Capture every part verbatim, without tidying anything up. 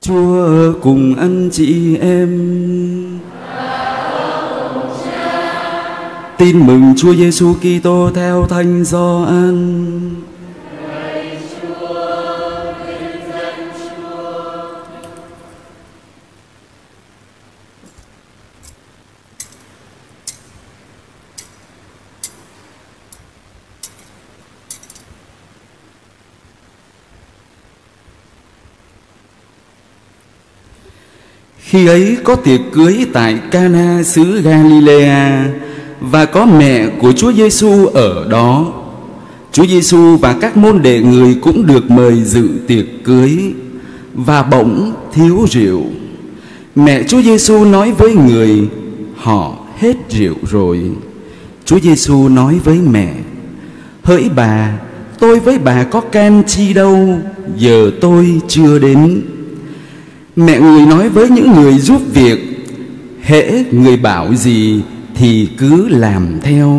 Chúa cùng anh chị em. Tin mừng Chúa Giêsu Kitô theo Thánh Gioan. Khi ấy có tiệc cưới tại Cana xứ Galilea, và có mẹ của Chúa Giêsu ở đó. Chúa Giêsu và các môn đệ người cũng được mời dự tiệc cưới, và bỗng thiếu rượu. Mẹ Chúa Giêsu nói với người: họ hết rượu rồi. Chúa Giêsu nói với mẹ: hỡi bà, tôi với bà có can chi đâu, giờ tôi chưa đến. Mẹ người nói với những người giúp việc: hễ người bảo gì thì cứ làm theo.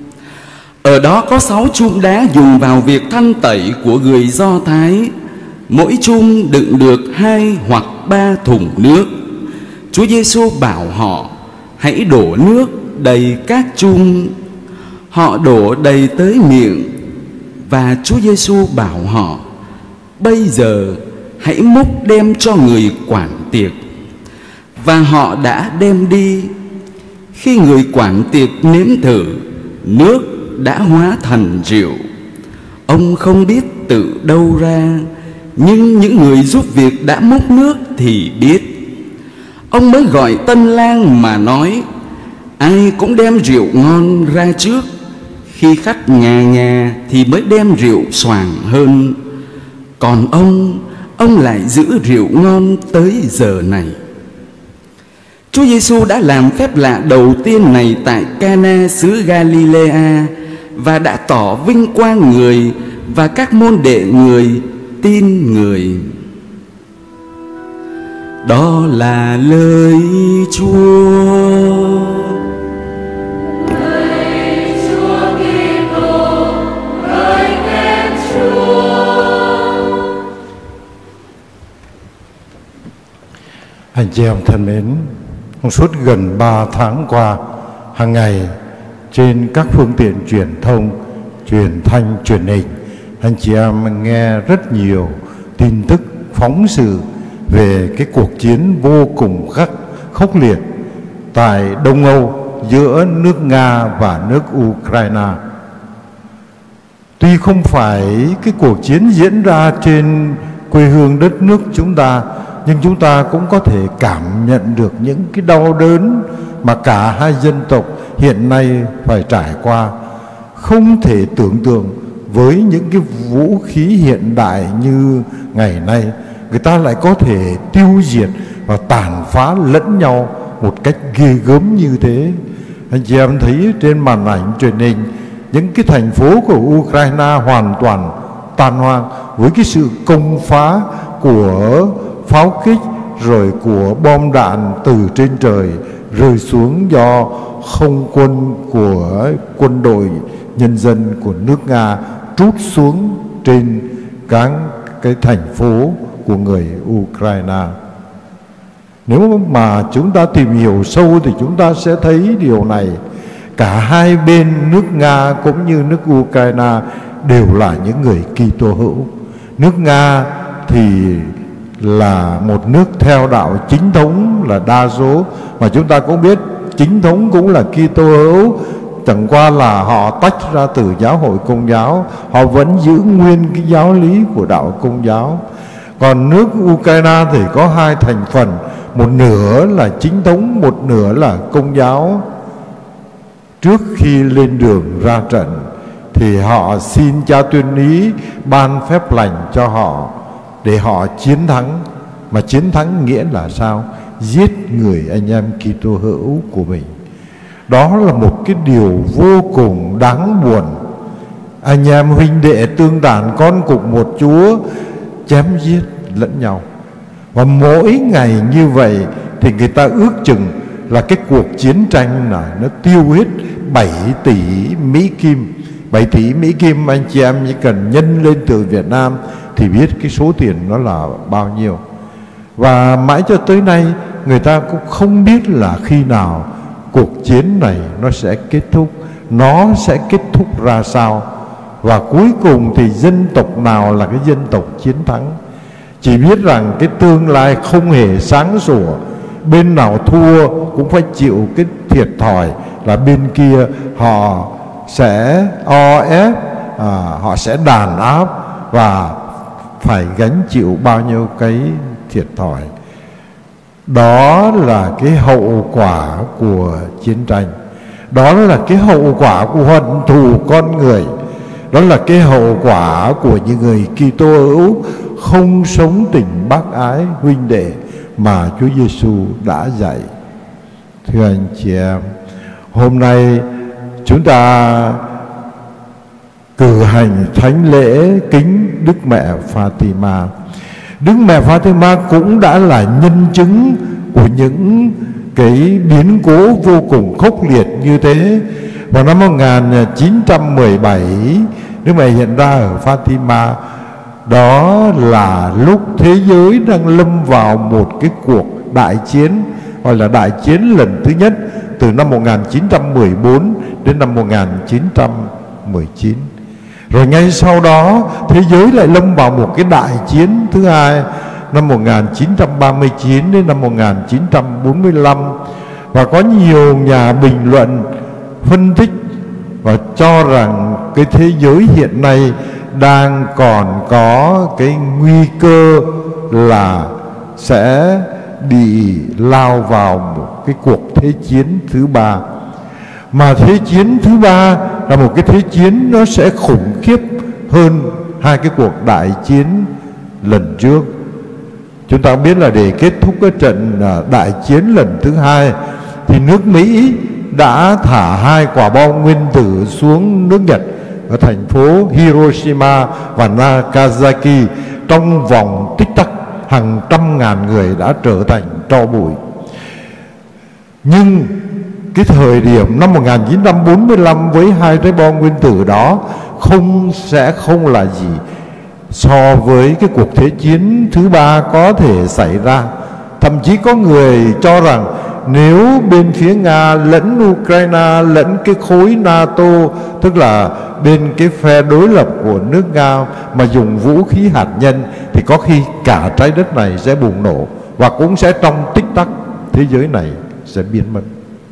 Ở đó có sáu chum đá dùng vào việc thanh tẩy của người Do Thái, mỗi chum đựng được hai hoặc ba thùng nước. Chúa Giêsu bảo họ: hãy đổ nước đầy các chum. Họ đổ đầy tới miệng, và Chúa Giêsu bảo họ: bây giờ hãy múc đem cho người quản tiệc. Và họ đã đem đi. Khi người quản tiệc nếm thử, nước đã hóa thành rượu. Ông không biết từ đâu ra, nhưng những người giúp việc đã múc nước thì biết. Ông mới gọi tân lang mà nói: ai cũng đem rượu ngon ra trước, khi khách nhà nhà thì mới đem rượu xoàng hơn. Còn ông, ông lại giữ rượu ngon tới giờ này. Chúa Giêsu đã làm phép lạ đầu tiên này tại Cana xứ Galilea, và đã tỏ vinh quang người, và các môn đệ người tin người. Đó là lời Chúa. Anh chị em thân mến, suốt gần ba tháng qua, hàng ngày trên các phương tiện truyền thông, truyền thanh, truyền hình, anh chị em nghe rất nhiều tin tức phóng sự về cái cuộc chiến vô cùng khắc khốc liệt tại Đông Âu giữa nước Nga và nước Ukraine. Tuy không phải cái cuộc chiến diễn ra trên quê hương đất nước chúng ta, nhưng chúng ta cũng có thể cảm nhận được những cái đau đớn mà cả hai dân tộc hiện nay phải trải qua. Không thể tưởng tượng với những cái vũ khí hiện đại như ngày nay, người ta lại có thể tiêu diệt và tàn phá lẫn nhau một cách ghê gớm như thế. Anh chị em thấy trên màn ảnh truyền hình những cái thành phố của Ukraine hoàn toàn tan hoang với cái sự công phá của pháo kích rồi của bom đạn từ trên trời rơi xuống do không quân của quân đội nhân dân của nước Nga trút xuống trên các cái thành phố của người Ukraine. Nếu mà chúng ta tìm hiểu sâu thì chúng ta sẽ thấy điều này. Cả hai bên nước Nga cũng như nước Ukraine đều là những người Kitô hữu. Nước Nga thì là một nước theo đạo chính thống là đa số, mà chúng ta cũng biết chính thống cũng là Kitô hữu, chẳng qua là họ tách ra từ giáo hội Công giáo, họ vẫn giữ nguyên cái giáo lý của đạo Công giáo. Còn nước Ukraine thì có hai thành phần, một nửa là chính thống, một nửa là Công giáo. Trước khi lên đường ra trận thì họ xin Cha Tuyên Ý ban phép lành cho họ để họ chiến thắng. Mà chiến thắng nghĩa là sao? Giết người anh em Kitô hữu của mình. Đó là một cái điều vô cùng đáng buồn. Anh em huynh đệ tương tàn con cùng một Chúa chém giết lẫn nhau. Và mỗi ngày như vậy thì người ta ước chừng là cái cuộc chiến tranh này nó tiêu hết bảy tỷ Mỹ Kim. bảy tỷ Mỹ Kim anh chị em chỉ cần nhân lên từ Việt Nam thì biết cái số tiền nó là bao nhiêu. Và mãi cho tới nay người ta cũng không biết là khi nào cuộc chiến này nó sẽ kết thúc, nó sẽ kết thúc ra sao, và cuối cùng thì dân tộc nào là cái dân tộc chiến thắng. Chỉ biết rằng cái tương lai không hề sáng sủa, bên nào thua cũng phải chịu cái thiệt thòi là bên kia họ sẽ o ép, à, họ sẽ đàn áp và phải gánh chịu bao nhiêu cái thiệt thòi. Đó là cái hậu quả của chiến tranh. Đó là cái hậu quả của hận thù con người. Đó là cái hậu quả của những người Kitô hữu không sống tình bác ái huynh đệ mà Chúa Giêsu đã dạy. Thưa anh chị em, hôm nay chúng ta cử hành thánh lễ kính Đức Mẹ Fatima. Đức Mẹ Fatima cũng đã là nhân chứng của những cái biến cố vô cùng khốc liệt như thế. Vào năm một nghìn chín trăm mười bảy, Đức Mẹ hiện ra ở Fatima. Đó là lúc thế giới đang lâm vào một cái cuộc đại chiến, gọi là đại chiến lần thứ nhất, từ năm một nghìn chín trăm mười bốn đến năm một nghìn chín trăm mười chín. Rồi ngay sau đó thế giới lại lâm vào một cái đại chiến thứ hai, năm một nghìn chín trăm ba mươi chín đến năm một nghìn chín trăm bốn mươi lăm. Và có nhiều nhà bình luận phân tích và cho rằng cái thế giới hiện nay đang còn có cái nguy cơ là sẽ bị lao vào một cái cuộc thế chiến thứ ba. Mà thế chiến thứ ba là một cái thế chiến nó sẽ khủng khiếp hơn hai cái cuộc đại chiến lần trước. Chúng ta biết là để kết thúc cái trận đại chiến lần thứ hai thì nước Mỹ đã thả hai quả bom nguyên tử xuống nước Nhật ở thành phố Hiroshima và Nagasaki. Trong vòng tích tắc, hàng trăm ngàn người đã trở thành tro bụi. Nhưng cái thời điểm năm một nghìn chín trăm bốn mươi lăm với hai trái bom nguyên tử đó không sẽ không là gì so với cái cuộc thế chiến thứ ba có thể xảy ra. Thậm chí có người cho rằng nếu bên phía Nga lẫn Ukraine lẫn cái khối NATO, tức là bên cái phe đối lập của nước Nga mà dùng vũ khí hạt nhân, thì có khi cả trái đất này sẽ bùng nổ, và cũng sẽ trong tích tắc thế giới này sẽ biến mất.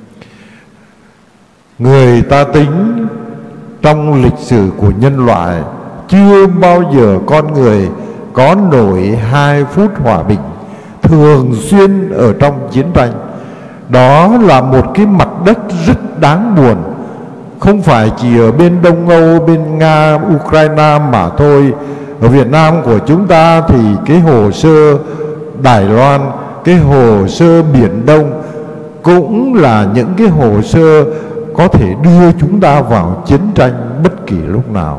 Người ta tính trong lịch sử của nhân loại chưa bao giờ con người có nổi hai phút hòa bình thường xuyên ở trong chiến tranh. Đó là một cái mặt đất rất đáng buồn, không phải chỉ ở bên Đông Âu, bên Nga, Ukraine mà thôi. Ở Việt Nam của chúng ta thì cái hồ sơ Đài Loan, cái hồ sơ Biển Đông cũng là những cái hồ sơ có thể đưa chúng ta vào chiến tranh bất kỳ lúc nào.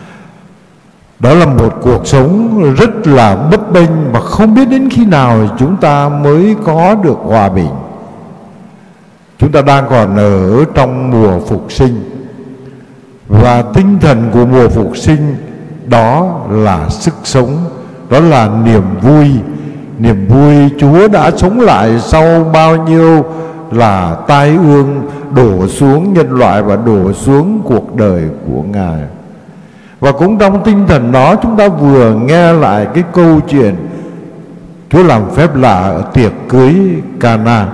Đó là một cuộc sống rất là bấp bênh, và không biết đến khi nào chúng ta mới có được hòa bình. Chúng ta đang còn ở trong mùa phục sinh, và tinh thần của mùa phục sinh đó là sức sống, đó là niềm vui. Niềm vui Chúa đã sống lại sau bao nhiêu là tai ương đổ xuống nhân loại và đổ xuống cuộc đời của Ngài. Và cũng trong tinh thần đó, chúng ta vừa nghe lại cái câu chuyện Chúa làm phép lạ ở tiệc cưới Cana.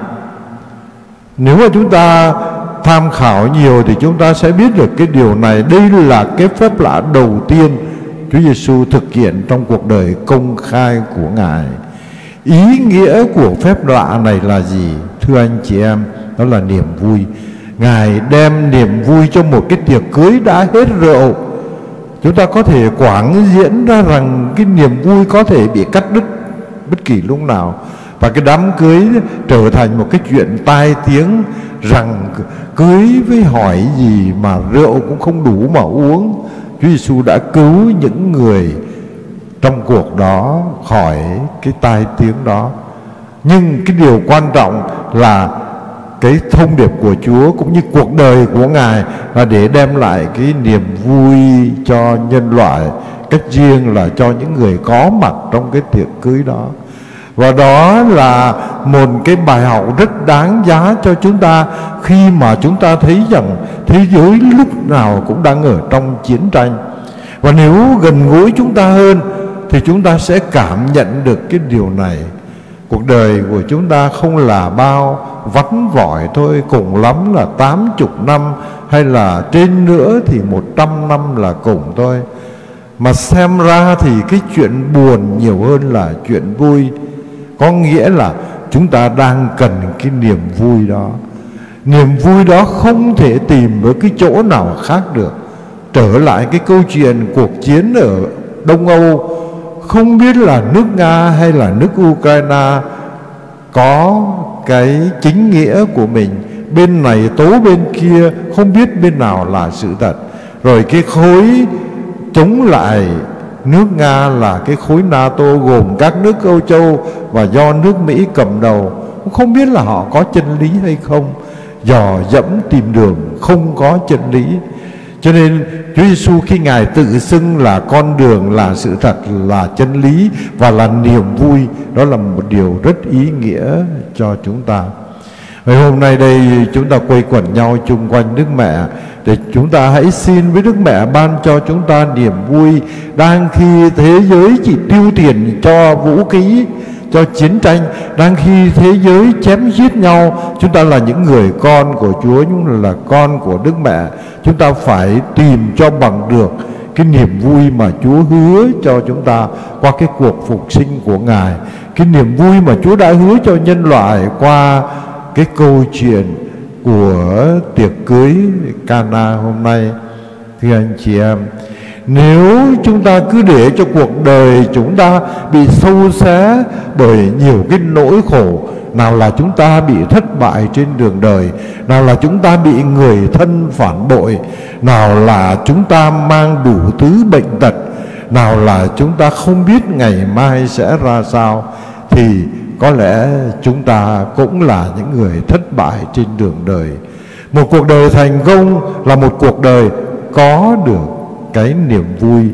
Nếu mà chúng ta tham khảo nhiều thì chúng ta sẽ biết được cái điều này. Đây là cái phép lạ đầu tiên Chúa Giêsu thực hiện trong cuộc đời công khai của Ngài. Ý nghĩa của phép lạ này là gì? Thưa anh chị em, đó là niềm vui. Ngài đem niềm vui cho một cái tiệc cưới đã hết rượu. Chúng ta có thể quảng diễn ra rằng cái niềm vui có thể bị cắt đứt bất kỳ lúc nào, và cái đám cưới trở thành một cái chuyện tai tiếng rằng cưới với hỏi gì mà rượu cũng không đủ mà uống. Chúa Giêsu đã cứu những người trong cuộc đó khỏi cái tai tiếng đó. Nhưng cái điều quan trọng là cái thông điệp của Chúa cũng như cuộc đời của Ngài là để đem lại cái niềm vui cho nhân loại, cách riêng là cho những người có mặt trong cái tiệc cưới đó. Và đó là một cái bài học rất đáng giá cho chúng ta, khi mà chúng ta thấy rằng thế giới lúc nào cũng đang ở trong chiến tranh. Và nếu gần gũi chúng ta hơn thì chúng ta sẽ cảm nhận được cái điều này. Cuộc đời của chúng ta không là bao vắn vỏi thôi, cùng lắm là tám chục năm, hay là trên nữa thì một trăm năm là cùng thôi. Mà xem ra thì cái chuyện buồn nhiều hơn là chuyện vui. Có nghĩa là chúng ta đang cần cái niềm vui đó. Niềm vui đó không thể tìm ở cái chỗ nào khác được. Trở lại cái câu chuyện cuộc chiến ở Đông Âu, không biết là nước Nga hay là nước Ukraine có cái chính nghĩa của mình, bên này tố bên kia, không biết bên nào là sự thật. Rồi cái khối chống lại nước Nga là cái khối NATO gồm các nước Âu Châu và do nước Mỹ cầm đầu, không biết là họ có chân lý hay không. Dò dẫm tìm đường không có chân lý. Cho nên Chúa Giêsu khi Ngài tự xưng là con đường, là sự thật, là chân lý và là niềm vui, đó là một điều rất ý nghĩa cho chúng ta. Ngày hôm nay đây chúng ta quây quần nhau chung quanh Đức Mẹ, để chúng ta hãy xin với Đức Mẹ ban cho chúng ta niềm vui. Đang khi thế giới chỉ tiêu tiền cho vũ khí, cho chiến tranh, đang khi thế giới chém giết nhau, chúng ta là những người con của Chúa, chúng ta là con của Đức Mẹ. Chúng ta phải tìm cho bằng được cái niềm vui mà Chúa hứa cho chúng ta qua cái cuộc phục sinh của Ngài, cái niềm vui mà Chúa đã hứa cho nhân loại qua cái câu chuyện của tiệc cưới Cana hôm nay. Thưa anh chị em, nếu chúng ta cứ để cho cuộc đời chúng ta bị xâu xé bởi nhiều cái nỗi khổ, nào là chúng ta bị thất bại trên đường đời, nào là chúng ta bị người thân phản bội, nào là chúng ta mang đủ thứ bệnh tật, nào là chúng ta không biết ngày mai sẽ ra sao, thì có lẽ chúng ta cũng là những người thất bại trên đường đời. Một cuộc đời thành công là một cuộc đời có được cái niềm vui.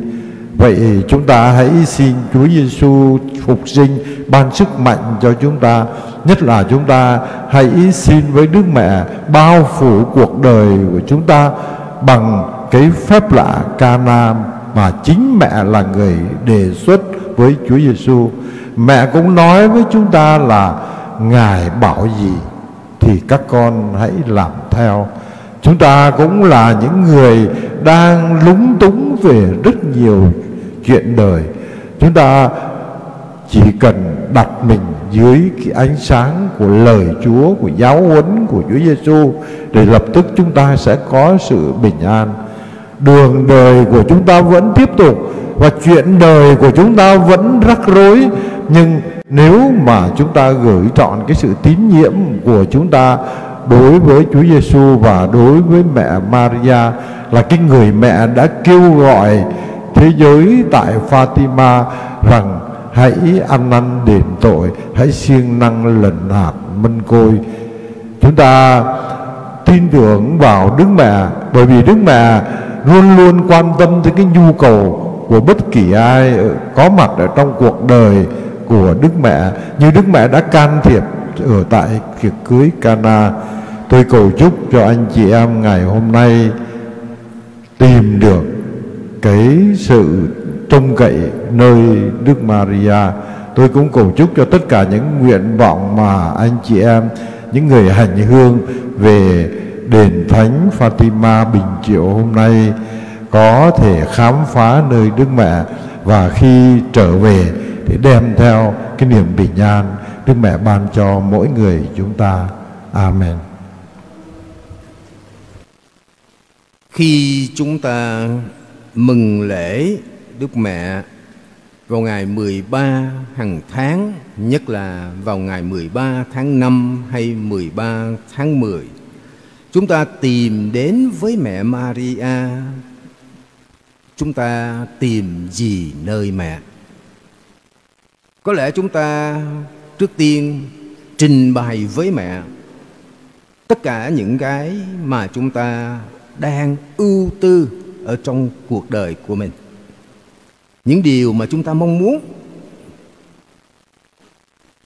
Vậy chúng ta hãy xin Chúa Giêsu phục sinh ban sức mạnh cho chúng ta. Nhất là chúng ta hãy xin với Đức Mẹ bao phủ cuộc đời của chúng ta bằng cái phép lạ Cana mà chính mẹ là người đề xuất với Chúa Giêsu. Mẹ cũng nói với chúng ta là Ngài bảo gì thì các con hãy làm theo. Chúng ta cũng là những người đang lúng túng về rất nhiều chuyện đời. Chúng ta chỉ cần đặt mình dưới cái ánh sáng của lời Chúa, của giáo huấn của Chúa Giêsu, để lập tức chúng ta sẽ có sự bình an. Đường đời của chúng ta vẫn tiếp tục và chuyện đời của chúng ta vẫn rắc rối, nhưng nếu mà chúng ta gửi trọn cái sự tín nhiệm của chúng ta đối với Chúa Giêsu và đối với mẹ Maria, là cái người mẹ đã kêu gọi thế giới tại Fatima rằng hãy ăn năn đền tội, hãy siêng năng lần hạt mân côi. Chúng ta tin tưởng vào Đức Mẹ, bởi vì Đức Mẹ luôn luôn quan tâm tới cái nhu cầu của bất kỳ ai có mặt ở trong cuộc đời của Đức Mẹ, như Đức Mẹ đã can thiệp ở tại tiệc cưới Cana. Tôi cầu chúc cho anh chị em ngày hôm nay tìm được cái sự trông cậy nơi Đức Maria. Tôi cũng cầu chúc cho tất cả những nguyện vọng mà anh chị em, những người hành hương về đền thánh Fatima Bình Triệu hôm nay có thể khám phá nơi Đức Mẹ, và khi trở về thì đem theo cái niềm bình an Đức Mẹ ban cho mỗi người chúng ta. Amen. Khi chúng ta mừng lễ Đức Mẹ vào ngày mười ba hàng tháng, nhất là vào ngày mười ba tháng năm hay mười ba tháng mười, chúng ta tìm đến với mẹ Maria. Chúng ta tìm gì nơi mẹ? Có lẽ chúng ta trước tiên trình bày với mẹ tất cả những cái mà chúng ta đang ưu tư ở trong cuộc đời của mình, những điều mà chúng ta mong muốn.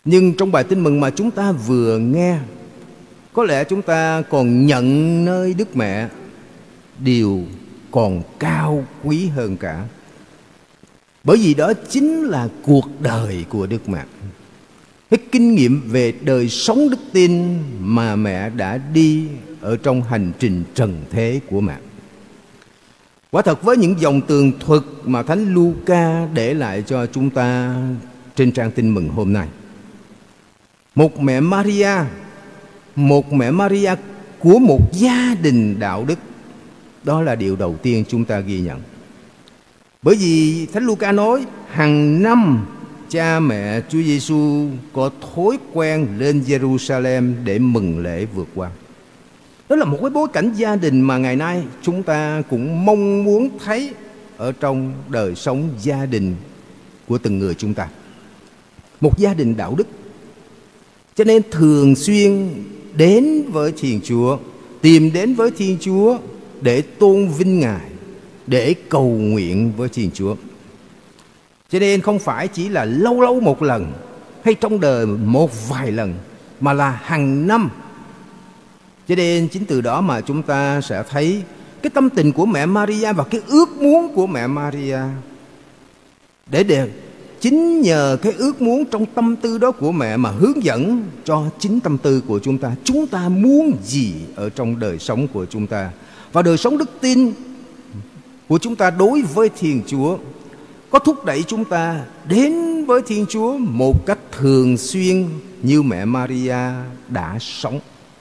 Nhưng trong bài tin mừng mà chúng ta vừa nghe, có lẽ chúng ta còn nhận nơi Đức Mẹ điều còn cao quý hơn cả. Bởi vì đó chính là cuộc đời của Đức Mẹ, cái kinh nghiệm về đời sống đức tin mà mẹ đã đi ở trong hành trình trần thế của mẹ. Quả thật với những dòng tường thuật mà Thánh Luca để lại cho chúng ta trên trang tin mừng hôm nay, một mẹ Maria, một mẹ Maria của một gia đình đạo đức, đó là điều đầu tiên chúng ta ghi nhận. Bởi vì Thánh Luca nói hàng năm cha mẹ Chúa Giêsu có thói quen lên Jerusalem để mừng lễ vượt qua. Đó là một cái bối cảnh gia đình mà ngày nay chúng ta cũng mong muốn thấy ở trong đời sống gia đình của từng người chúng ta. Một gia đình đạo đức. Cho nên thường xuyên đến với Thiên Chúa, tìm đến với Thiên Chúa để tôn vinh Ngài, để cầu nguyện với Thiên Chúa. Cho nên không phải chỉ là lâu lâu một lần hay trong đời một vài lần, mà là hàng năm. Cho nên chính từ đó mà chúng ta sẽ thấy cái tâm tình của mẹ Maria và cái ước muốn của mẹ Maria. Để để chính nhờ cái ước muốn trong tâm tư đó của mẹ mà hướng dẫn cho chính tâm tư của chúng ta. Chúng ta muốn gì ở trong đời sống của chúng ta, và đời sống đức tin của chúng ta đối với Thiên Chúa có thúc đẩy chúng ta đến với Thiên Chúa một cách thường xuyên như mẹ Maria đã sống.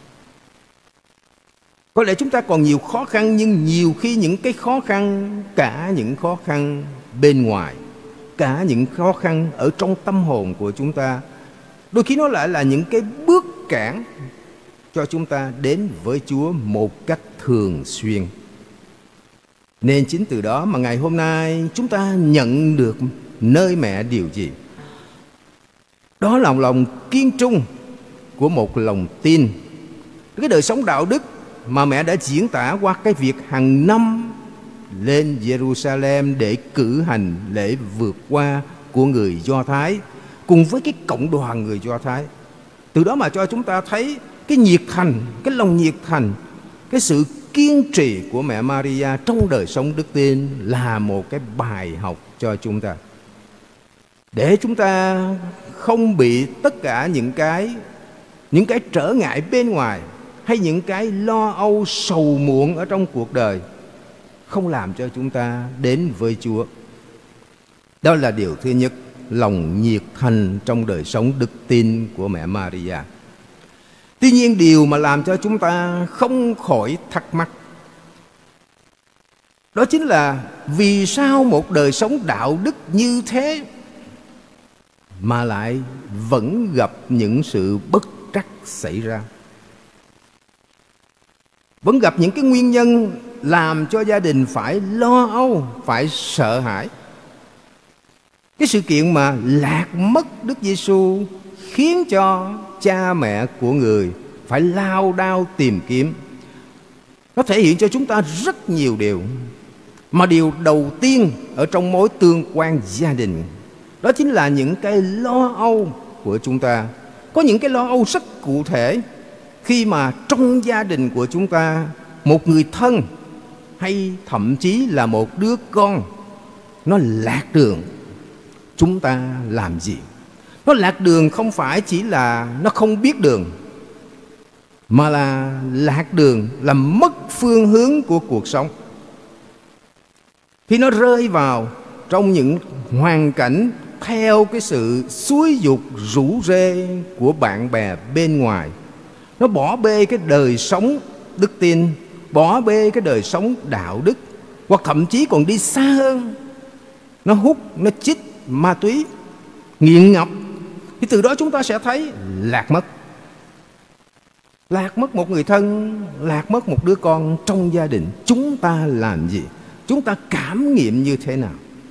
Có lẽ chúng ta còn nhiều khó khăn, nhưng nhiều khi những cái khó khăn, cả những khó khăn bên ngoài, cả những khó khăn ở trong tâm hồn của chúng ta, đôi khi nó lại là những cái bước cản cho chúng ta đến với Chúa một cách thường xuyên. Nên chính từ đó mà ngày hôm nay chúng ta nhận được nơi mẹ điều gì? Đó là lòng kiên trung của một lòng tin, cái đời sống đạo đức mà mẹ đã diễn tả qua cái việc hàng năm lên Jerusalem để cử hành lễ vượt qua của người Do Thái cùng với cái cộng đoàn người Do Thái. Từ đó mà cho chúng ta thấy cái nhiệt thành, cái lòng nhiệt thành, cái sự kiên trì của mẹ Maria trong đời sống đức tin là một cái bài học cho chúng ta, để chúng ta không bị tất cả những cái những cái trở ngại bên ngoài hay những cái lo âu sầu muộn ở trong cuộc đời không làm cho chúng ta đến với Chúa. Đó là điều thứ nhất, lòng nhiệt thành trong đời sống đức tin của mẹ Maria. Tuy nhiên điều mà làm cho chúng ta không khỏi thắc mắc, đó chính là vì sao một đời sống đạo đức như thế mà lại vẫn gặp những sự bất trắc xảy ra, vẫn gặp những cái nguyên nhân làm cho gia đình phải lo âu, phải sợ hãi. Cái sự kiện mà lạc mất Đức Giêsu khiến cho cha mẹ của người phải lao đao tìm kiếm. Nó thể hiện cho chúng ta rất nhiều điều. Mà điều đầu tiên ở trong mối tương quan gia đình, đó chính là những cái lo âu của chúng ta. Có những cái lo âu rất cụ thể khi mà trong gia đình của chúng ta, một người thân hay thậm chí là một đứa con nó lạc đường, chúng ta làm gì? Nó lạc đường không phải chỉ là nó không biết đường, mà là lạc đường, là mất phương hướng của cuộc sống. Khi nó rơi vào trong những hoàn cảnh theo cái sự xúi giục rủ rê của bạn bè bên ngoài, nó bỏ bê cái đời sống đức tin, bỏ bê cái đời sống đạo đức, hoặc thậm chí còn đi xa hơn, nó hút, nó chích ma túy, nghiện ngập, thì từ đó chúng ta sẽ thấy lạc mất. Lạc mất một người thân, lạc mất một đứa con trong gia đình. Chúng ta làm gì? Chúng ta cảm nghiệm như thế nào?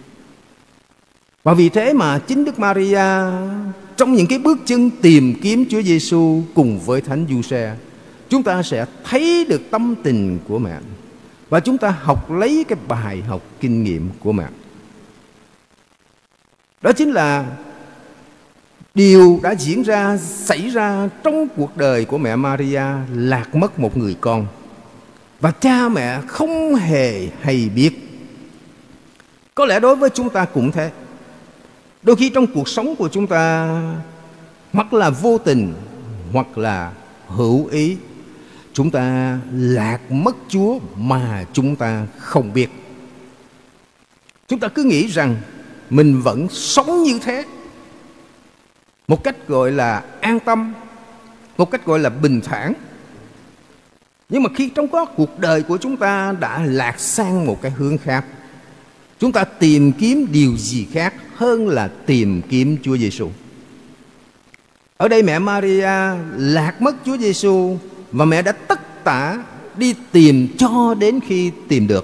Và vì thế mà chính Đức Maria trong những cái bước chân tìm kiếm Chúa Giêsu cùng với Thánh Giuse, chúng ta sẽ thấy được tâm tình của mẹ, và chúng ta học lấy cái bài học kinh nghiệm của mẹ. Đó chính là Điều đã diễn ra, xảy ra trong cuộc đời của mẹ Maria, lạc mất một người con, và cha mẹ không hề hay biết. Có lẽ đối với chúng ta cũng thế. Đôi khi trong cuộc sống của chúng ta, hoặc là vô tình, hoặc là hữu ý, chúng ta lạc mất Chúa mà chúng ta không biết. Chúng ta cứ nghĩ rằng mình vẫn sống như thế, một cách gọi là an tâm, một cách gọi là bình thản. Nhưng mà khi trong đó cuộc đời của chúng ta đã lạc sang một cái hướng khác, chúng ta tìm kiếm điều gì khác hơn là tìm kiếm Chúa Giêsu. Ở đây mẹ Maria lạc mất Chúa Giêsu, và mẹ đã tất tả đi tìm cho đến khi tìm được.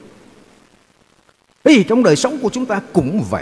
Thì trong đời sống của chúng ta cũng vậy.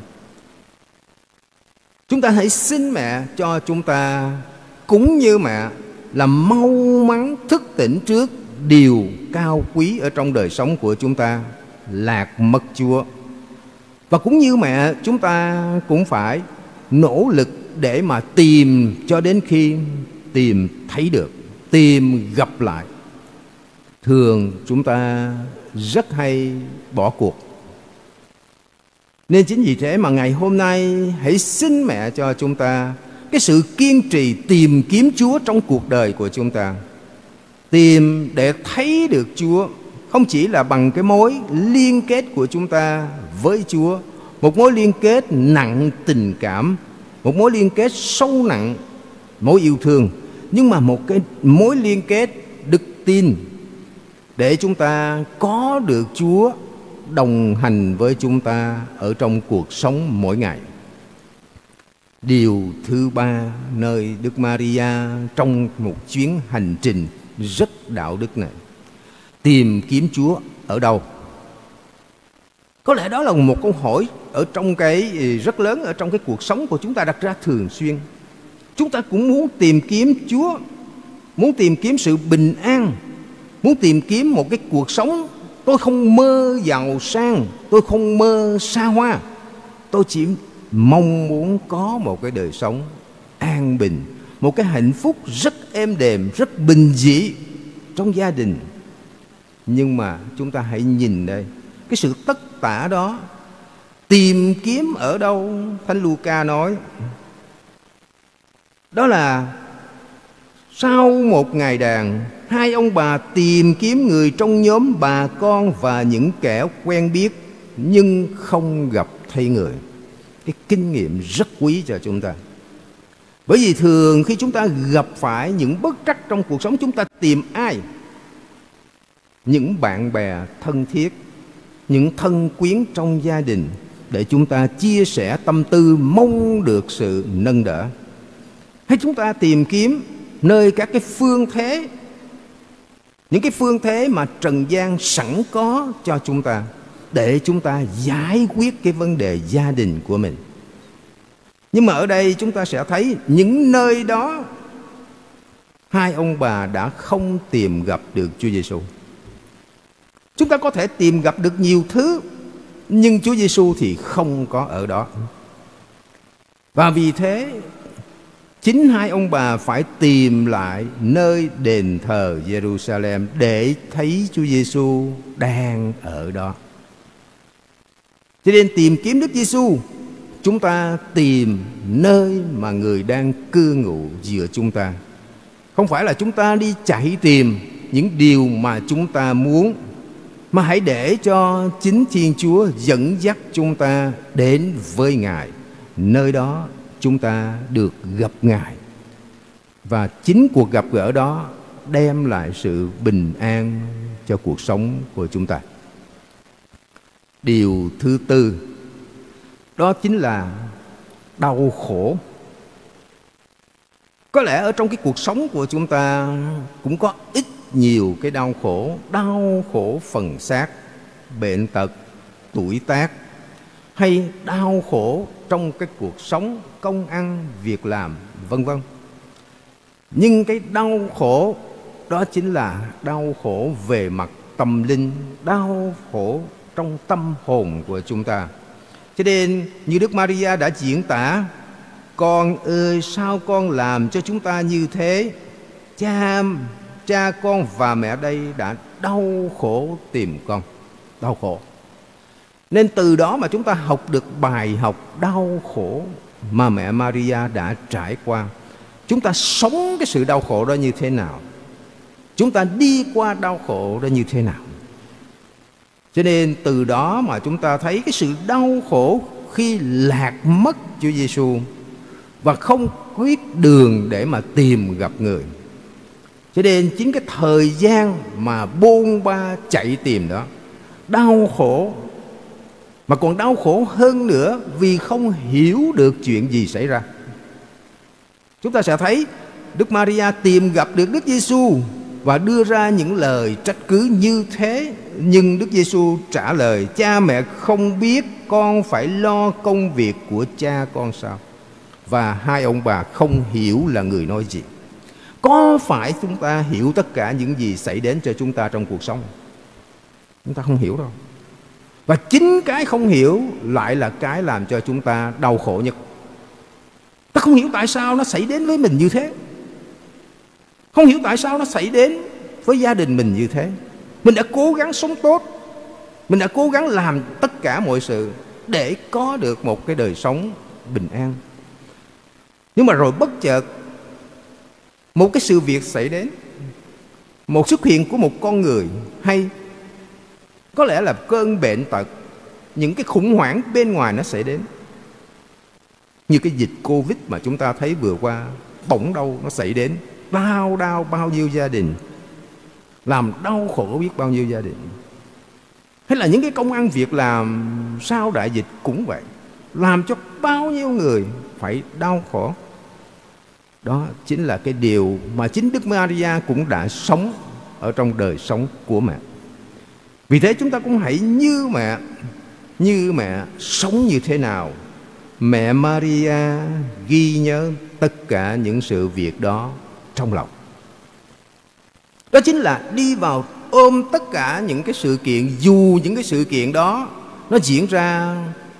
Chúng ta hãy xin mẹ cho chúng ta cũng như mẹ là mau mắn thức tỉnh trước điều cao quý ở trong đời sống của chúng ta, lạc mất Chúa. Và cũng như mẹ, chúng ta cũng phải nỗ lực để mà tìm cho đến khi tìm thấy được, tìm gặp lại. Thường chúng ta rất hay bỏ cuộc. Nên chính vì thế mà ngày hôm nay hãy xin mẹ cho chúng ta cái sự kiên trì tìm kiếm Chúa trong cuộc đời của chúng ta. Tìm để thấy được Chúa, không chỉ là bằng cái mối liên kết của chúng ta với Chúa, một mối liên kết nặng tình cảm, một mối liên kết sâu nặng mối yêu thương, nhưng mà một cái mối liên kết đức tin, để chúng ta có được Chúa đồng hành với chúng ta ở trong cuộc sống mỗi ngày. Điều thứ ba nơi Đức Maria trong một chuyến hành trình rất đạo đức này, tìm kiếm Chúa ở đâu? Có lẽ đó là một câu hỏi ở trong cái rất lớn ở trong cái cuộc sống của chúng ta đặt ra thường xuyên. Chúng ta cũng muốn tìm kiếm Chúa, muốn tìm kiếm sự bình an, muốn tìm kiếm một cái cuộc sống. Tôi không mơ giàu sang, tôi không mơ xa hoa, tôi chỉ mong muốn có một cái đời sống an bình, một cái hạnh phúc rất êm đềm, rất bình dị trong gia đình. Nhưng mà chúng ta hãy nhìn đây, cái sự tất tả đó tìm kiếm ở đâu? Thánh Luca nói đó là sau một ngày đàn, hai ông bà tìm kiếm người trong nhóm bà con và những kẻ quen biết, nhưng không gặp thấy người. Cái kinh nghiệm rất quý cho chúng ta. Bởi vì thường khi chúng ta gặp phải những bất trắc trong cuộc sống, chúng ta tìm ai? Những bạn bè thân thiết, những thân quyến trong gia đình, để chúng ta chia sẻ tâm tư, mong được sự nâng đỡ. Hay chúng ta tìm kiếm nơi các cái phương thế, những cái phương thế mà trần gian sẵn có cho chúng ta, để chúng ta giải quyết cái vấn đề gia đình của mình. Nhưng mà ở đây chúng ta sẽ thấy những nơi đó hai ông bà đã không tìm gặp được Chúa Giêsu. Chúng ta có thể tìm gặp được nhiều thứ, nhưng Chúa Giêsu thì không có ở đó. Và vì thế chính hai ông bà phải tìm lại nơi đền thờ Jerusalem để thấy Chúa Giêsu đang ở đó. Cho nên tìm kiếm Đức Giêsu, chúng ta tìm nơi mà người đang cư ngụ giữa chúng ta. Không phải là chúng ta đi chạy tìm những điều mà chúng ta muốn, mà hãy để cho chính Thiên Chúa dẫn dắt chúng ta đến với Ngài. Nơi đó chúng ta được gặp Ngài, và chính cuộc gặp gỡ đó đem lại sự bình an cho cuộc sống của chúng ta. Điều thứ tư, đó chính là đau khổ. Có lẽ ở trong cái cuộc sống của chúng ta cũng có ít nhiều cái đau khổ. Đau khổ phần xác, bệnh tật, tuổi tác, hay đau khổ trong cái cuộc sống, công ăn, việc làm, vân vân. Nhưng cái đau khổ đó chính là đau khổ về mặt tâm linh, đau khổ trong tâm hồn của chúng ta. Cho nên như Đức Maria đã diễn tả, Con ơi, sao con làm cho chúng ta như thế? Cha, cha con và mẹ đây đã đau khổ tìm con. Đau khổ. Nên từ đó mà chúng ta học được bài học đau khổ mà mẹ Maria đã trải qua. Chúng ta sống cái sự đau khổ đó như thế nào? Chúng ta đi qua đau khổ đó như thế nào? Cho nên từ đó mà chúng ta thấy cái sự đau khổ khi lạc mất Chúa Giêsu và không biết đường để mà tìm gặp người. Cho nên chính cái thời gian mà bôn ba chạy tìm đó, đau khổ, mà còn đau khổ hơn nữa vì không hiểu được chuyện gì xảy ra. Chúng ta sẽ thấy Đức Maria tìm gặp được Đức Giêsu và đưa ra những lời trách cứ như thế. Nhưng Đức Giêsu trả lời: cha mẹ không biết con phải lo công việc của cha con sao? Và hai ông bà không hiểu là người nói gì. Có phải chúng ta hiểu tất cả những gì xảy đến cho chúng ta trong cuộc sống? Chúng ta không hiểu đâu. Và chính cái không hiểu lại là cái làm cho chúng ta đau khổ nhất. Ta không hiểu tại sao nó xảy đến với mình như thế, không hiểu tại sao nó xảy đến với gia đình mình như thế. Mình đã cố gắng sống tốt, mình đã cố gắng làm tất cả mọi sự để có được một cái đời sống bình an. Nhưng mà rồi bất chợt một cái sự việc xảy đến, một xuất hiện của một con người, hay có lẽ là cơn bệnh tật, những cái khủng hoảng bên ngoài nó xảy đến. Như cái dịch Covid mà chúng ta thấy vừa qua, bỗng đâu nó xảy đến, đau đau bao nhiêu gia đình, làm đau khổ biết bao nhiêu gia đình. Hay là những cái công ăn việc làm sau đại dịch cũng vậy, làm cho bao nhiêu người phải đau khổ. Đó chính là cái điều mà chính Đức Maria cũng đã sống ở trong đời sống của mẹ. Vì thế chúng ta cũng hãy như mẹ, như mẹ sống như thế nào, mẹ Maria ghi nhớ tất cả những sự việc đó trong lòng. Đó chính là đi vào ôm tất cả những cái sự kiện, dù những cái sự kiện đó nó diễn ra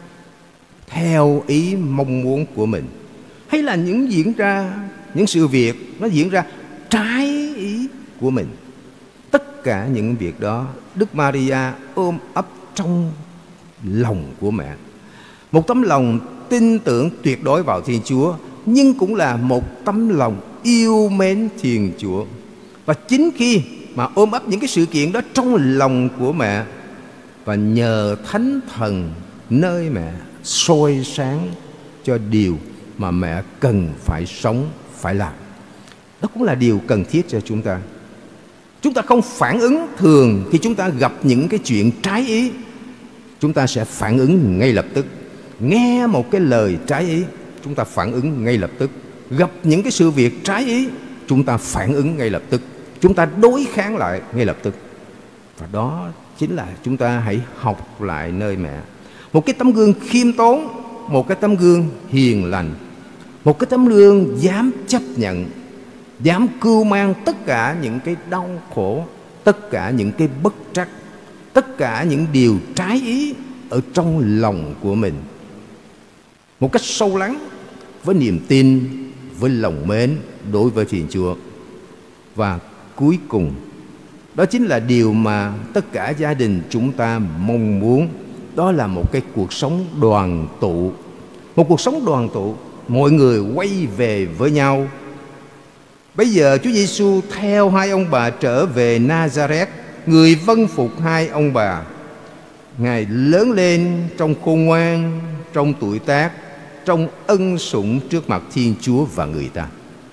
theo ý mong muốn của mình, hay là những diễn ra những sự việc nó diễn ra trái ý của mình. Tất cả những việc đó Đức Maria ôm ấp trong lòng của mẹ. Một tấm lòng tin tưởng tuyệt đối vào Thiên Chúa, nhưng cũng là một tấm lòng yêu mến Thiên Chúa. Và chính khi mà ôm ấp những cái sự kiện đó trong lòng của mẹ, và nhờ Thánh Thần nơi mẹ soi sáng cho điều mà mẹ cần phải sống, phải làm. Đó cũng là điều cần thiết cho chúng ta. Chúng ta không phản ứng thường khi chúng ta gặp những cái chuyện trái ý. Chúng ta sẽ phản ứng ngay lập tức. Nghe một cái lời trái ý, chúng ta phản ứng ngay lập tức. Gặp những cái sự việc trái ý, chúng ta phản ứng ngay lập tức. Chúng ta đối kháng lại ngay lập tức. Và đó chính là chúng ta hãy học lại nơi mẹ. Một cái tấm gương khiêm tốn, một cái tấm gương hiền lành, một cái tấm gương dám chấp nhận, dám cưu mang tất cả những cái đau khổ, tất cả những cái bất trắc, tất cả những điều trái ý ở trong lòng của mình, một cách sâu lắng, với niềm tin, với lòng mến đối với Thiên Chúa. Và cuối cùng, đó chính là điều mà tất cả gia đình chúng ta mong muốn. Đó là một cái cuộc sống đoàn tụ. Một cuộc sống đoàn tụ, mọi người quay về với nhau. Bây giờ Chúa Giêsu theo hai ông bà trở về Nazareth. Người vâng phục hai ông bà. Ngài lớn lên trong khôn ngoan, trong tuổi tác, trong ân sủng trước mặt Thiên Chúa và người ta.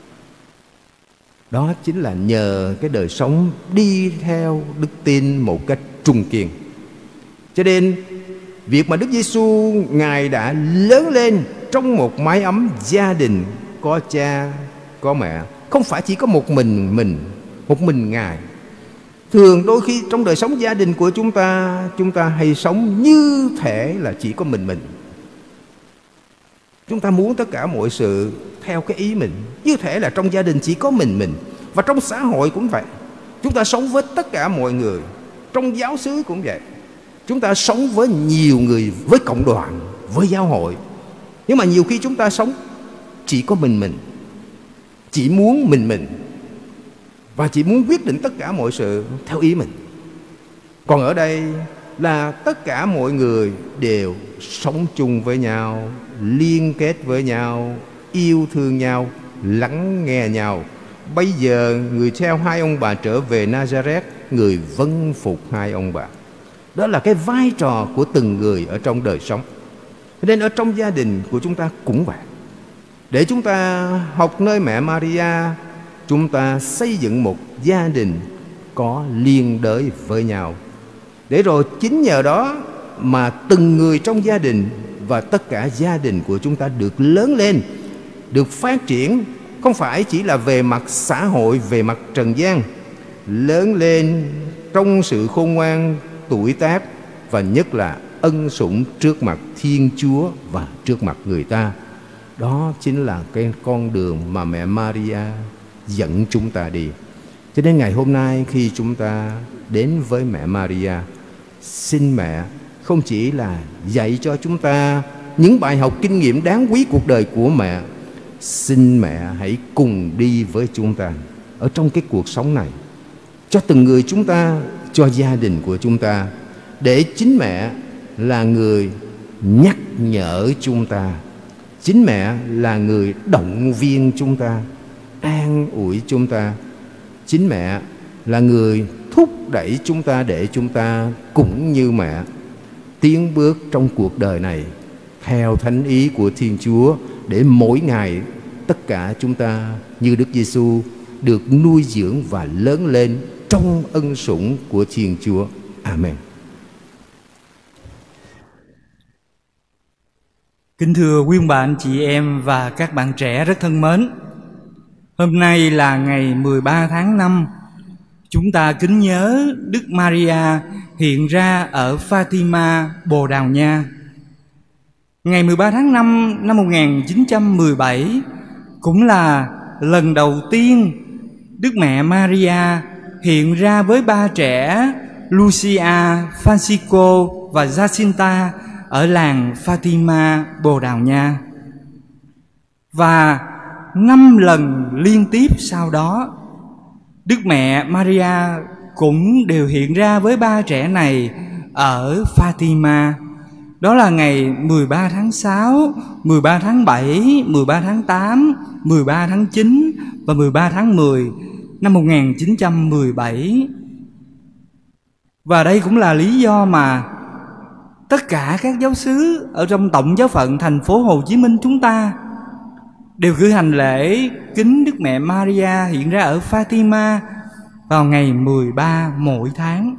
Đó chính là nhờ cái đời sống đi theo đức tin một cách trung kiên. Cho nên việc mà Đức Giêsu Ngài đã lớn lên trong một mái ấm gia đình có cha, có mẹ, không phải chỉ có một mình mình, một mình Ngài. Thường đôi khi trong đời sống gia đình của chúng ta, chúng ta hay sống như thể là chỉ có mình mình. Chúng ta muốn tất cả mọi sự theo cái ý mình, như thể là trong gia đình chỉ có mình mình. Và trong xã hội cũng vậy. Chúng ta sống với tất cả mọi người. Trong giáo xứ cũng vậy. Chúng ta sống với nhiều người, với cộng đoàn, với giáo hội. Nhưng mà nhiều khi chúng ta sống chỉ có mình mình, chỉ muốn mình mình, và chỉ muốn quyết định tất cả mọi sự theo ý mình. Còn ở đây là tất cả mọi người đều sống chung với nhau, liên kết với nhau, yêu thương nhau, lắng nghe nhau. Bây giờ người theo hai ông bà trở về Nazareth, người vâng phục hai ông bà. Đó là cái vai trò của từng người ở trong đời sống. Nên ở trong gia đình của chúng ta cũng vậy. Để chúng ta học nơi mẹ Maria, chúng ta xây dựng một gia đình có liên đới với nhau. Để rồi chính nhờ đó mà từng người trong gia đình và tất cả gia đình của chúng ta được lớn lên, được phát triển, không phải chỉ là về mặt xã hội, về mặt trần gian, lớn lên trong sự khôn ngoan, tuổi tác, và nhất là ân sủng trước mặt Thiên Chúa và trước mặt người ta. Đó chính là cái con đường mà mẹ Maria dẫn chúng ta đi. Cho nên ngày hôm nay khi chúng ta đến với mẹ Maria, xin mẹ không chỉ là dạy cho chúng ta những bài học kinh nghiệm đáng quý cuộc đời của mẹ, xin mẹ hãy cùng đi với chúng ta ở trong cái cuộc sống này, cho từng người chúng ta, cho gia đình của chúng ta, để chính mẹ là người nhắc nhở chúng ta, chính mẹ là người động viên chúng ta, an ủi chúng ta, chính mẹ là người thúc đẩy chúng ta để chúng ta cũng như mẹ tiến bước trong cuộc đời này theo thánh ý của Thiên Chúa, để mỗi ngày tất cả chúng ta như Đức Giêsu được nuôi dưỡng và lớn lên trong ân sủng của Thiên Chúa. Amen. Kính thưa quý ông bà, anh chị em và các bạn trẻ rất thân mến, hôm nay là ngày mười ba tháng năm. Chúng ta kính nhớ Đức Maria hiện ra ở Fatima, Bồ Đào Nha. Ngày mười ba tháng năm năm một nghìn chín trăm mười bảy cũng là lần đầu tiên Đức mẹ Maria hiện ra với ba trẻ Lucia, Francisco và Jacinta ở làng Fatima, Bồ Đào Nha. Và năm lần liên tiếp sau đó, Đức mẹ Maria cũng đều hiện ra với ba trẻ này ở Fatima. Đó là ngày mười ba tháng sáu, mười ba tháng bảy, mười ba tháng tám, mười ba tháng chín và mười ba tháng mười năm một nghìn chín trăm mười bảy. Và đây cũng là lý do mà tất cả các giáo xứ ở trong tổng giáo phận thành phố Hồ Chí Minh chúng ta đều cử hành lễ kính Đức mẹ Maria hiện ra ở Fatima vào ngày mười ba mỗi tháng.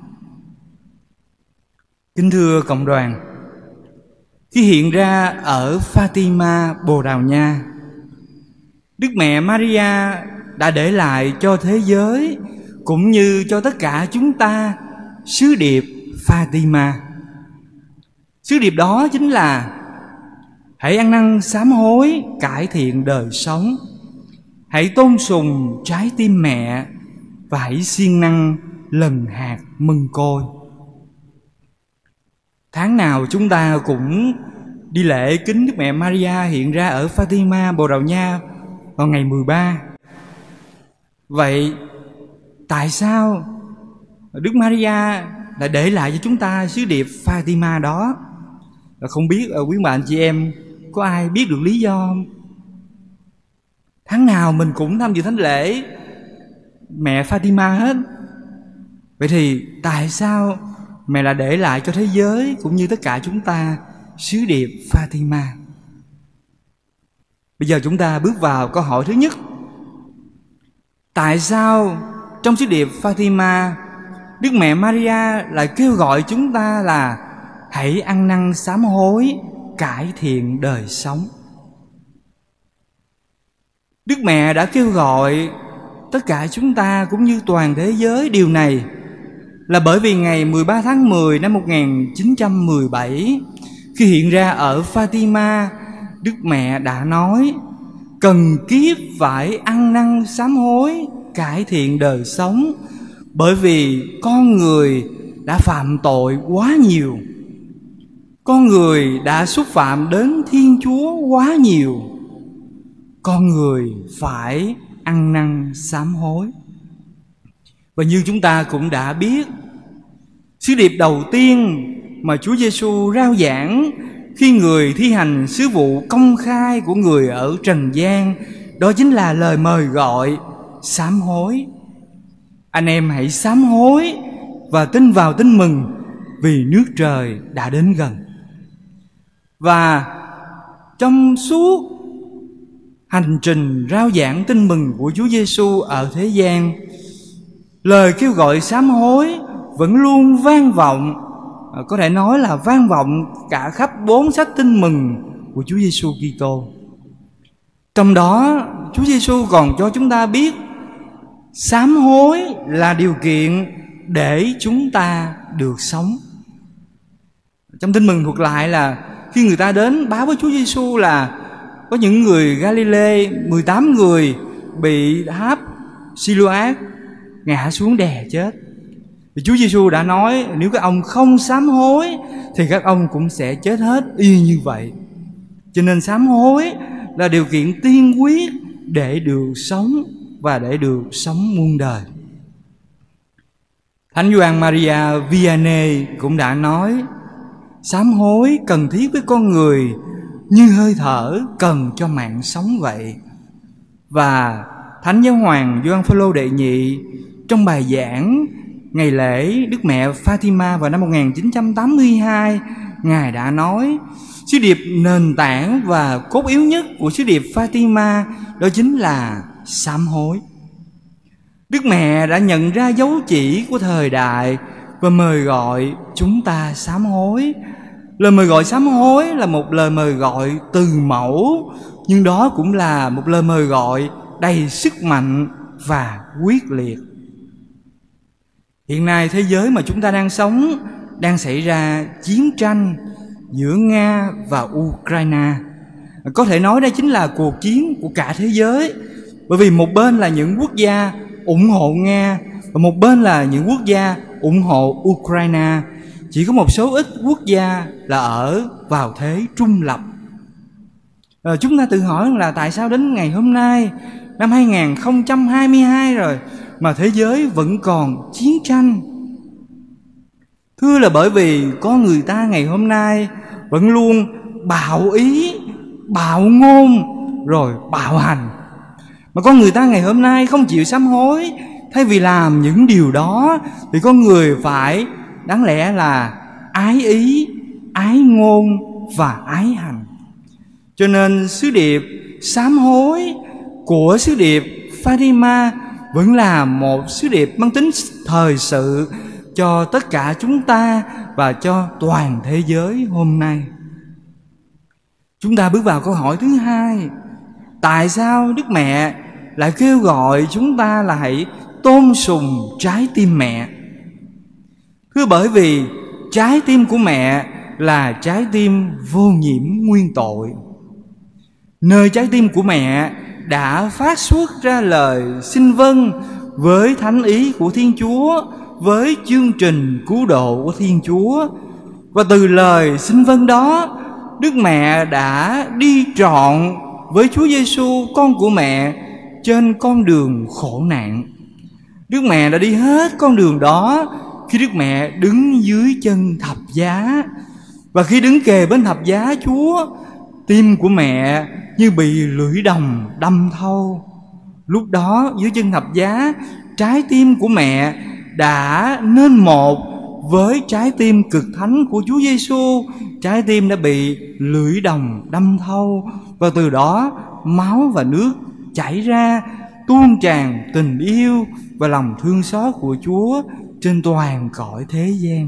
Kính thưa cộng đoàn, khi hiện ra ở Fatima, Bồ Đào Nha, Đức mẹ Maria đã để lại cho thế giới cũng như cho tất cả chúng ta sứ điệp Fatima. Sứ điệp đó chính là hãy ăn năn sám hối, cải thiện đời sống, hãy tôn sùng trái tim mẹ và hãy siêng năng lần hạt mân côi. Tháng nào chúng ta cũng đi lễ kính Đức mẹ Maria hiện ra ở Fatima, Bồ Đào Nha vào ngày mười ba. Vậy tại sao Đức Maria đã để lại cho chúng ta sứ điệp Fatima đó? Và không biết quý bạn chị em có ai biết được lý do không? Tháng nào mình cũng tham dự thánh lễ mẹ Fatima hết. Vậy thì tại sao mẹ lại để lại cho thế giới cũng như tất cả chúng ta sứ điệp Fatima? Bây giờ chúng ta bước vào câu hỏi thứ nhất. Tại sao trong sứ điệp Fatima, Đức mẹ Maria lại kêu gọi chúng ta là hãy ăn năn sám hối, cải thiện đời sống? Đức mẹ đã kêu gọi tất cả chúng ta cũng như toàn thế giới điều này là bởi vì ngày mười ba tháng mười năm một nghìn chín trăm mười bảy, khi hiện ra ở Fatima, Đức mẹ đã nói cần kiếp phải ăn năn sám hối, cải thiện đời sống, bởi vì con người đã phạm tội quá nhiều, con người đã xúc phạm đến Thiên Chúa quá nhiều, con người phải ăn năn sám hối. Và như chúng ta cũng đã biết, sứ điệp đầu tiên mà Chúa Giêsu rao giảng khi người thi hành sứ vụ công khai của người ở trần gian, đó chính là lời mời gọi sám hối. Anh em hãy sám hối và tin vào tin mừng, vì nước trời đã đến gần. Và trong suốt hành trình rao giảng tin mừng của Chúa Giêsu ở thế gian, lời kêu gọi sám hối vẫn luôn vang vọng, có thể nói là vang vọng cả khắp bốn sách tin mừng của Chúa Giêsu Kitô. Trong đó, Chúa Giêsu còn cho chúng ta biết sám hối là điều kiện để chúng ta được sống. Trong tin mừng thuật lại là khi người ta đến báo với Chúa Giêsu là có những người Galilee, mười tám người bị tháp Siloát ngã xuống đè chết. Thì Chúa Giêsu đã nói nếu các ông không sám hối thì các ông cũng sẽ chết hết y như vậy. Cho nên sám hối là điều kiện tiên quyết để được sống và để được sống muôn đời. Thánh Gioan Maria Vianney cũng đã nói sám hối cần thiết với con người như hơi thở cần cho mạng sống vậy. Và Thánh Giáo hoàng Gioan Phaolô đệ nhị trong bài giảng ngày lễ Đức Mẹ Fatima vào năm một nghìn chín trăm tám mươi hai, Ngài đã nói sứ điệp nền tảng và cốt yếu nhất của sứ điệp Fatima đó chính là sám hối. Đức Mẹ đã nhận ra dấu chỉ của thời đại và mời gọi chúng ta sám hối. Lời mời gọi sám hối là một lời mời gọi từ mẫu, nhưng đó cũng là một lời mời gọi đầy sức mạnh và quyết liệt. Hiện nay thế giới mà chúng ta đang sống đang xảy ra chiến tranh giữa Nga và Ukraine. Có thể nói đây chính là cuộc chiến của cả thế giới, bởi vì một bên là những quốc gia ủng hộ Nga và một bên là những quốc gia ủng hộ Ukraine. Chỉ có một số ít quốc gia là ở vào thế trung lập. À, chúng ta tự hỏi là tại sao đến ngày hôm nay, năm hai nghìn không trăm hai mươi hai rồi, mà thế giới vẫn còn chiến tranh? Thưa là bởi vì con người ta ngày hôm nay vẫn luôn bạo ý, bạo ngôn, rồi bạo hành. Mà con người ta ngày hôm nay không chịu sám hối. Thay vì làm những điều đó thì con người phải đáng lẽ là ái ý, ái ngôn và ái hành. Cho nên sứ điệp sám hối của sứ điệp Fatima vẫn là một sứ điệp mang tính thời sự cho tất cả chúng ta và cho toàn thế giới hôm nay. Chúng ta bước vào câu hỏi thứ hai: tại sao Đức Mẹ lại kêu gọi chúng ta là hãy tôn sùng trái tim mẹ? Thưa, bởi vì trái tim của mẹ là trái tim vô nhiễm nguyên tội. Nơi trái tim của mẹ đã phát xuất ra lời xin vâng với thánh ý của Thiên Chúa, với chương trình cứu độ của Thiên Chúa. Và từ lời xin vâng đó, Đức Mẹ đã đi trọn với Chúa Giêsu con của mẹ trên con đường khổ nạn. Đức Mẹ đã đi hết con đường đó khi Đức Mẹ đứng dưới chân thập giá. Và khi đứng kề bên thập giá Chúa, tim của mẹ như bị lưỡi đồng đâm thâu. Lúc đó dưới chân thập giá, trái tim của mẹ đã nên một với trái tim cực thánh của Chúa Giêsu. Trái tim đã bị lưỡi đồng đâm thâu, và từ đó máu và nước chảy ra, tuôn tràn tình yêu và lòng thương xót của Chúa trên toàn cõi thế gian.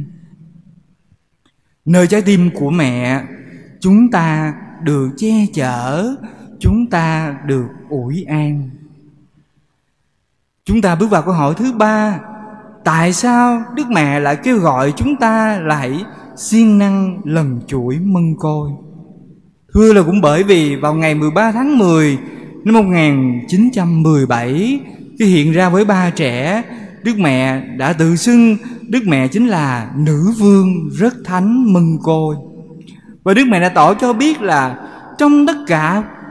Nơi trái tim của mẹ, chúng ta được che chở, chúng ta được ủi an. Chúng ta bước vào câu hỏi thứ ba: tại sao Đức Mẹ lại kêu gọi chúng ta là hãy siêng năng lần chuỗi mân côi? Thưa là cũng bởi vì vào ngày mười ba tháng mười năm một nghìn chín trăm mười bảy, khi hiện ra với ba trẻ, Đức Mẹ đã tự xưng Đức Mẹ chính là nữ vương rất thánh mân côi. Và Đức Mẹ đã tỏ cho biết là trong tất cả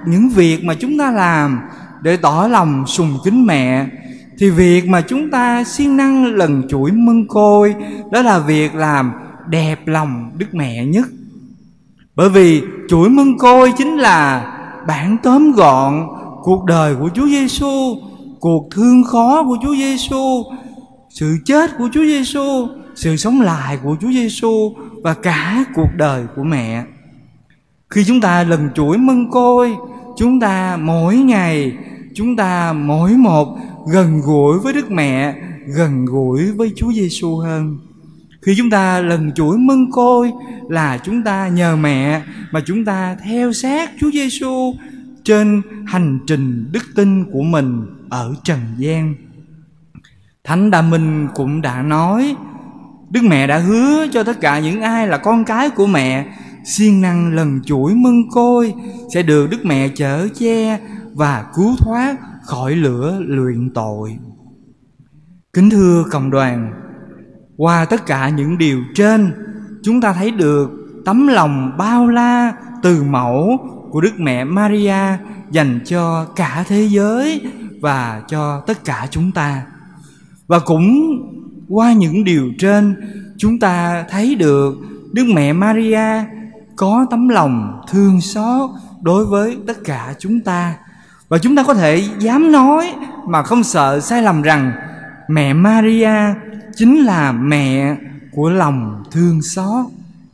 những việc mà chúng ta làm để tỏ lòng sùng kính mẹ, thì việc mà chúng ta siêng năng lần chuỗi mân côi, đó là việc làm đẹp lòng Đức Mẹ nhất. Bởi vì chuỗi mân côi chính là bản tóm gọn cuộc đời của Chúa Giêsu, cuộc thương khó của Chúa Giêsu, sự chết của Chúa Giêsu, sự sống lại của Chúa Giêsu và cả cuộc đời của mẹ. Khi chúng ta lần chuỗi mân côi, chúng ta mỗi ngày, chúng ta mỗi một gần gũi với Đức Mẹ, gần gũi với Chúa Giêsu hơn. Khi chúng ta lần chuỗi mân côi là chúng ta nhờ mẹ mà chúng ta theo sát Chúa Giêsu trên hành trình đức tin của mình ở trần gian. Thánh Đa Minh cũng đã nói, Đức Mẹ đã hứa cho tất cả những ai là con cái của mẹ siêng năng lần chuỗi mân côi sẽ được Đức Mẹ chở che và cứu thoát khỏi lửa luyện tội. Kính thưa cộng đoàn, qua tất cả những điều trên, chúng ta thấy được tấm lòng bao la từ mẫu của Đức Mẹ Maria dành cho cả thế giới và cho tất cả chúng ta. Và cũng qua những điều trên, chúng ta thấy được Đức Mẹ Maria có tấm lòng thương xót đối với tất cả chúng ta. Và chúng ta có thể dám nói mà không sợ sai lầm rằng mẹ Maria chính là mẹ của lòng thương xót.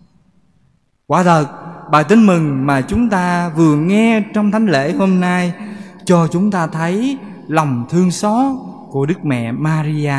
Quả thật, bài tin mừng mà chúng ta vừa nghe trong thánh lễ hôm nay cho chúng ta thấy lòng thương xót của Đức Mẹ Maria.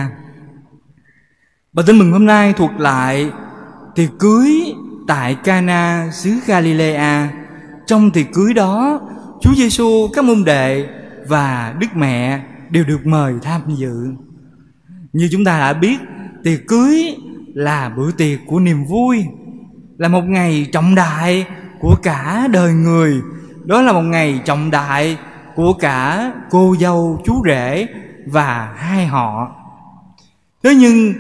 Bài tin mừng hôm nay thuộc lại tiệc cưới tại Cana xứ Galilea. Trong tiệc cưới đó, Chúa Giêsu, các môn đệ và Đức Mẹ đều được mời tham dự. Như chúng ta đã biết, tiệc cưới là bữa tiệc của niềm vui, là một ngày trọng đại của cả đời người. Đó là một ngày trọng đại của cả cô dâu, chú rể và hai họ. Thế nhưng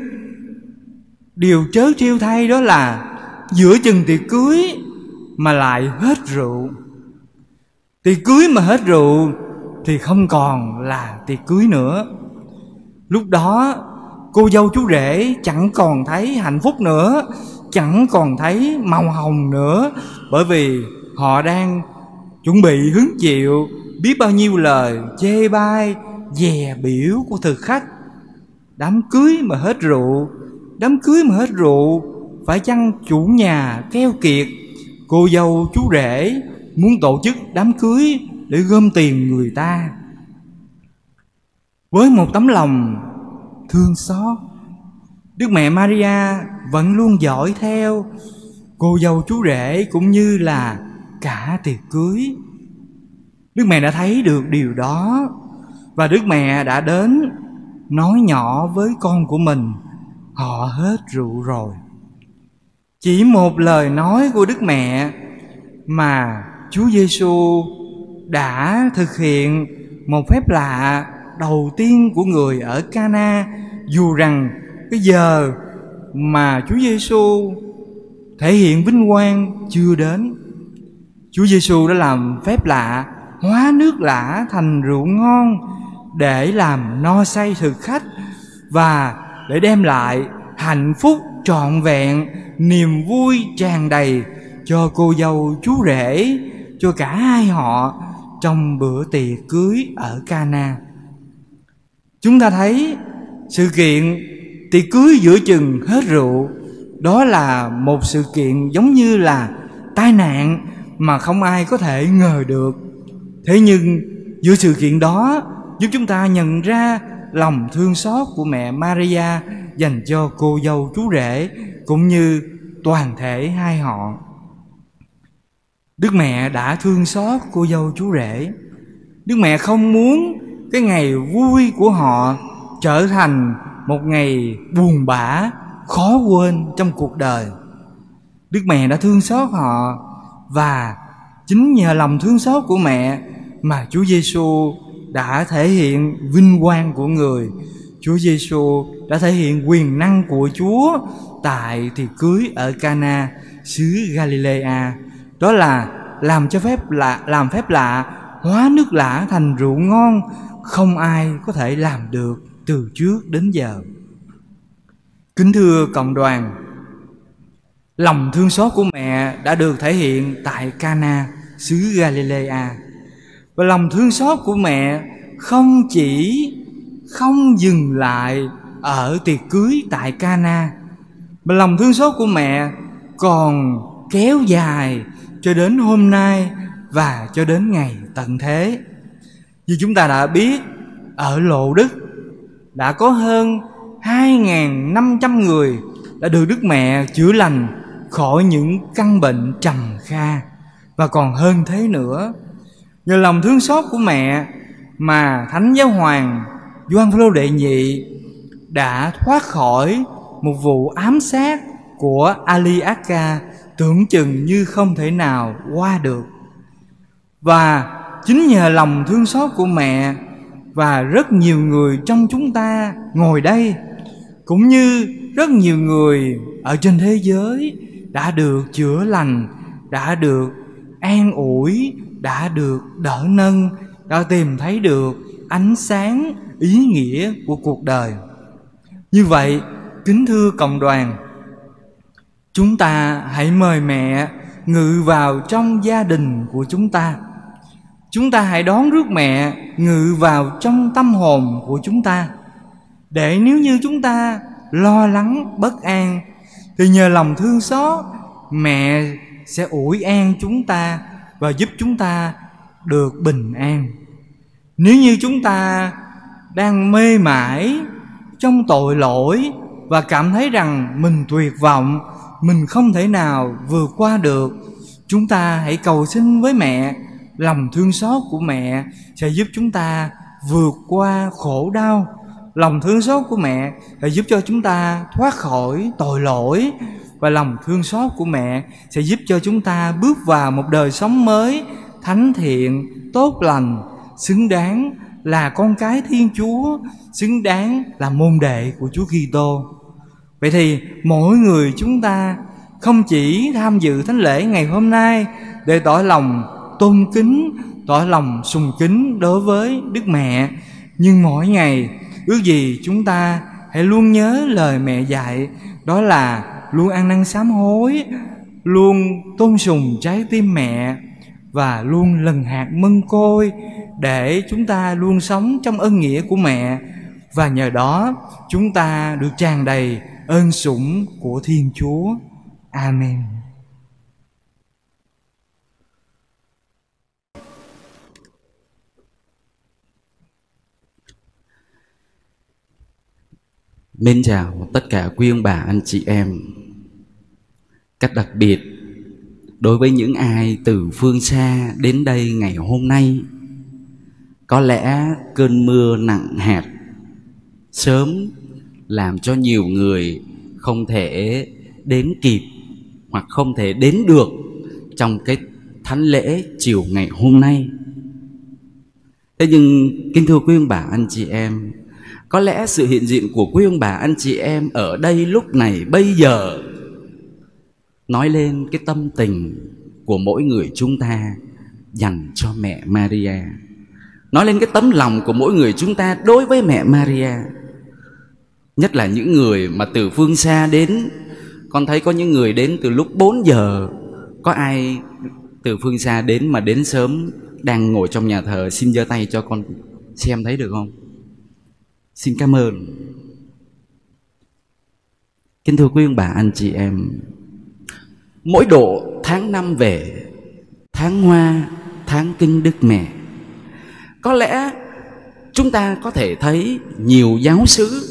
điều trớ trêu thay đó là giữa chừng tiệc cưới mà lại hết rượu. Tiệc cưới mà hết rượu thì không còn là tiệc cưới nữa. Lúc đó cô dâu chú rể chẳng còn thấy hạnh phúc nữa, chẳng còn thấy màu hồng nữa, bởi vì họ đang chuẩn bị hứng chịu biết bao nhiêu lời chê bai, dè biểu của thực khách. Đám cưới mà hết rượu, đám cưới mà hết rượu, phải chăng chủ nhà keo kiệt, cô dâu chú rể muốn tổ chức đám cưới để gom tiền người ta. Với một tấm lòng thương xót, Đức Mẹ Maria vẫn luôn dõi theo cô dâu chú rể cũng như là cả tiệc cưới. Đức Mẹ đã thấy được điều đó và Đức Mẹ đã đến nói nhỏ với con của mình, họ hết rượu rồi. Chỉ một lời nói của Đức Mẹ mà Chúa Giêsu đã thực hiện một phép lạ đầu tiên của người ở Cana, dù rằng cái giờ mà Chúa Giêsu thể hiện vinh quang chưa đến. Chúa Giêsu đã làm phép lạ hóa nước lã thành rượu ngon để làm no say thực khách và để đem lại hạnh phúc trọn vẹn, niềm vui tràn đầy cho cô dâu chú rể, cho cả hai họ trong bữa tiệc cưới ở Cana. Chúng ta thấy sự kiện tiệc cưới giữa chừng hết rượu, đó là một sự kiện giống như là tai nạn mà không ai có thể ngờ được. Thế nhưng giữa sự kiện đó giúp chúng ta nhận ra lòng thương xót của mẹ Maria dành cho cô dâu chú rể cũng như toàn thể hai họ. Đức Mẹ đã thương xót cô dâu chú rể. Đức Mẹ không muốn cái ngày vui của họ trở thành một ngày buồn bã, khó quên trong cuộc đời. Đức Mẹ đã thương xót họ và chính nhờ lòng thương xót của mẹ mà Chúa Giêsu đã thể hiện vinh quang của người. Chúa Giêsu đã thể hiện quyền năng của Chúa tại tiệc cưới ở Cana xứ Galilea. Đó là làm cho phép lạ, làm phép lạ hóa nước lã thành rượu ngon, không ai có thể làm được từ trước đến giờ. Kính thưa cộng đoàn, lòng thương xót của mẹ đã được thể hiện tại Cana, xứ Galilea. Và lòng thương xót của mẹ không chỉ không dừng lại ở tiệc cưới tại Cana, mà lòng thương xót của mẹ còn kéo dài cho đến hôm nay và cho đến ngày tận thế. Như chúng ta đã biết, ở Lộ Đức đã có hơn hai nghìn năm trăm người đã được Đức Mẹ chữa lành khỏi những căn bệnh trầm kha. Và còn hơn thế nữa, nhờ lòng thương xót của mẹ mà Thánh Giáo Hoàng Gioan Phaolô đệ nhị đã thoát khỏi một vụ ám sát của Ali Akka tưởng chừng như không thể nào qua được. Và chính nhờ lòng thương xót của mẹ và rất nhiều người trong chúng ta ngồi đây, cũng như rất nhiều người ở trên thế giới đã được chữa lành, đã được an ủi, đã được đỡ nâng, đã tìm thấy được ánh sáng ý nghĩa của cuộc đời. Như vậy, kính thưa cộng đoàn, chúng ta hãy mời mẹ ngự vào trong gia đình của chúng ta. Chúng ta hãy đón rước mẹ ngự vào trong tâm hồn của chúng ta, để nếu như chúng ta lo lắng bất an thì nhờ lòng thương xót, mẹ sẽ ủi an chúng ta và giúp chúng ta được bình an. Nếu như chúng ta đang mê mải trong tội lỗi và cảm thấy rằng mình tuyệt vọng, mình không thể nào vượt qua được, chúng ta hãy cầu xin với mẹ. Lòng thương xót của mẹ sẽ giúp chúng ta vượt qua khổ đau. Lòng thương xót của mẹ sẽ giúp cho chúng ta thoát khỏi tội lỗi. Và lòng thương xót của mẹ sẽ giúp cho chúng ta bước vào một đời sống mới, thánh thiện, tốt lành, xứng đáng là con cái Thiên Chúa, xứng đáng là môn đệ của Chúa Kitô. Vậy thì mỗi người chúng ta không chỉ tham dự thánh lễ ngày hôm nay để tỏ lòng tôn kính, tỏ lòng sùng kính đối với Đức Mẹ, nhưng mỗi ngày ước gì chúng ta hãy luôn nhớ lời mẹ dạy, đó là luôn ăn năn sám hối, luôn tôn sùng trái tim mẹ và luôn lần hạt mân côi, để chúng ta luôn sống trong ơn nghĩa của mẹ, và nhờ đó chúng ta được tràn đầy ơn sủng của Thiên Chúa. Amen. Mến chào tất cả quý ông bà anh chị em. Cách đặc biệt đối với những ai từ phương xa đến đây ngày hôm nay, có lẽ cơn mưa nặng hạt sớm làm cho nhiều người không thể đến kịp hoặc không thể đến được trong cái thánh lễ chiều ngày hôm nay. Thế nhưng kính thưa quý ông bà anh chị em, có lẽ sự hiện diện của quý ông bà anh chị em ở đây lúc này bây giờ nói lên cái tâm tình của mỗi người chúng ta dành cho mẹ Maria, nói lên cái tấm lòng của mỗi người chúng ta đối với mẹ Maria. Nhất là những người mà từ phương xa đến. Con thấy có những người đến từ lúc bốn giờ. Có ai từ phương xa đến mà đến sớm đang ngồi trong nhà thờ? Xin giơ tay cho con xem thấy được không? Xin cảm ơn. Kính thưa quý ông bà anh chị em, mỗi độ tháng năm về, tháng hoa, tháng kinh Đức Mẹ, có lẽ chúng ta có thể thấy nhiều giáo xứ,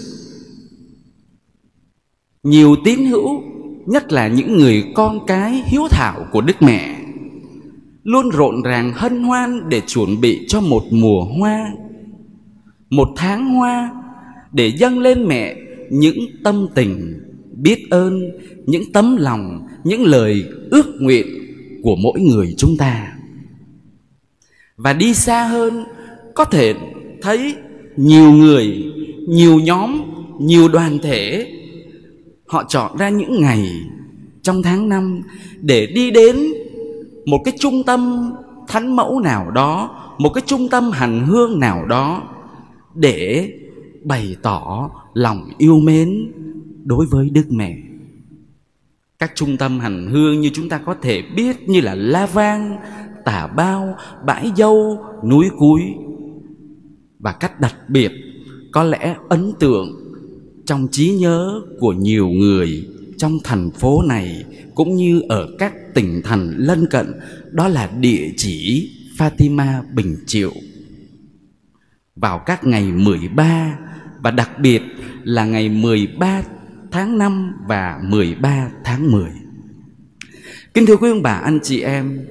nhiều tín hữu, nhất là những người con cái hiếu thảo của Đức Mẹ, luôn rộn ràng hân hoan để chuẩn bị cho một mùa hoa, một tháng hoa, để dâng lên mẹ những tâm tình biết ơn, những tấm lòng, những lời ước nguyện của mỗi người chúng ta. Và đi xa hơn, có thể thấy nhiều người, nhiều nhóm, nhiều đoàn thể, họ chọn ra những ngày trong tháng năm để đi đến một cái trung tâm thánh mẫu nào đó, một cái trung tâm hành hương nào đó để bày tỏ lòng yêu mến đối với Đức Mẹ. Các trung tâm hành hương như chúng ta có thể biết như là La Vang, Tà Bao, Bãi Dâu, Núi Cúi. Và cách đặc biệt có lẽ ấn tượng trong trí nhớ của nhiều người trong thành phố này cũng như ở các tỉnh thành lân cận, đó là địa chỉ Fatima Bình Triệu. Vào các ngày mười ba và đặc biệt là ngày mười ba tháng năm và mười ba tháng mười. Kính thưa quý ông bà, anh chị em,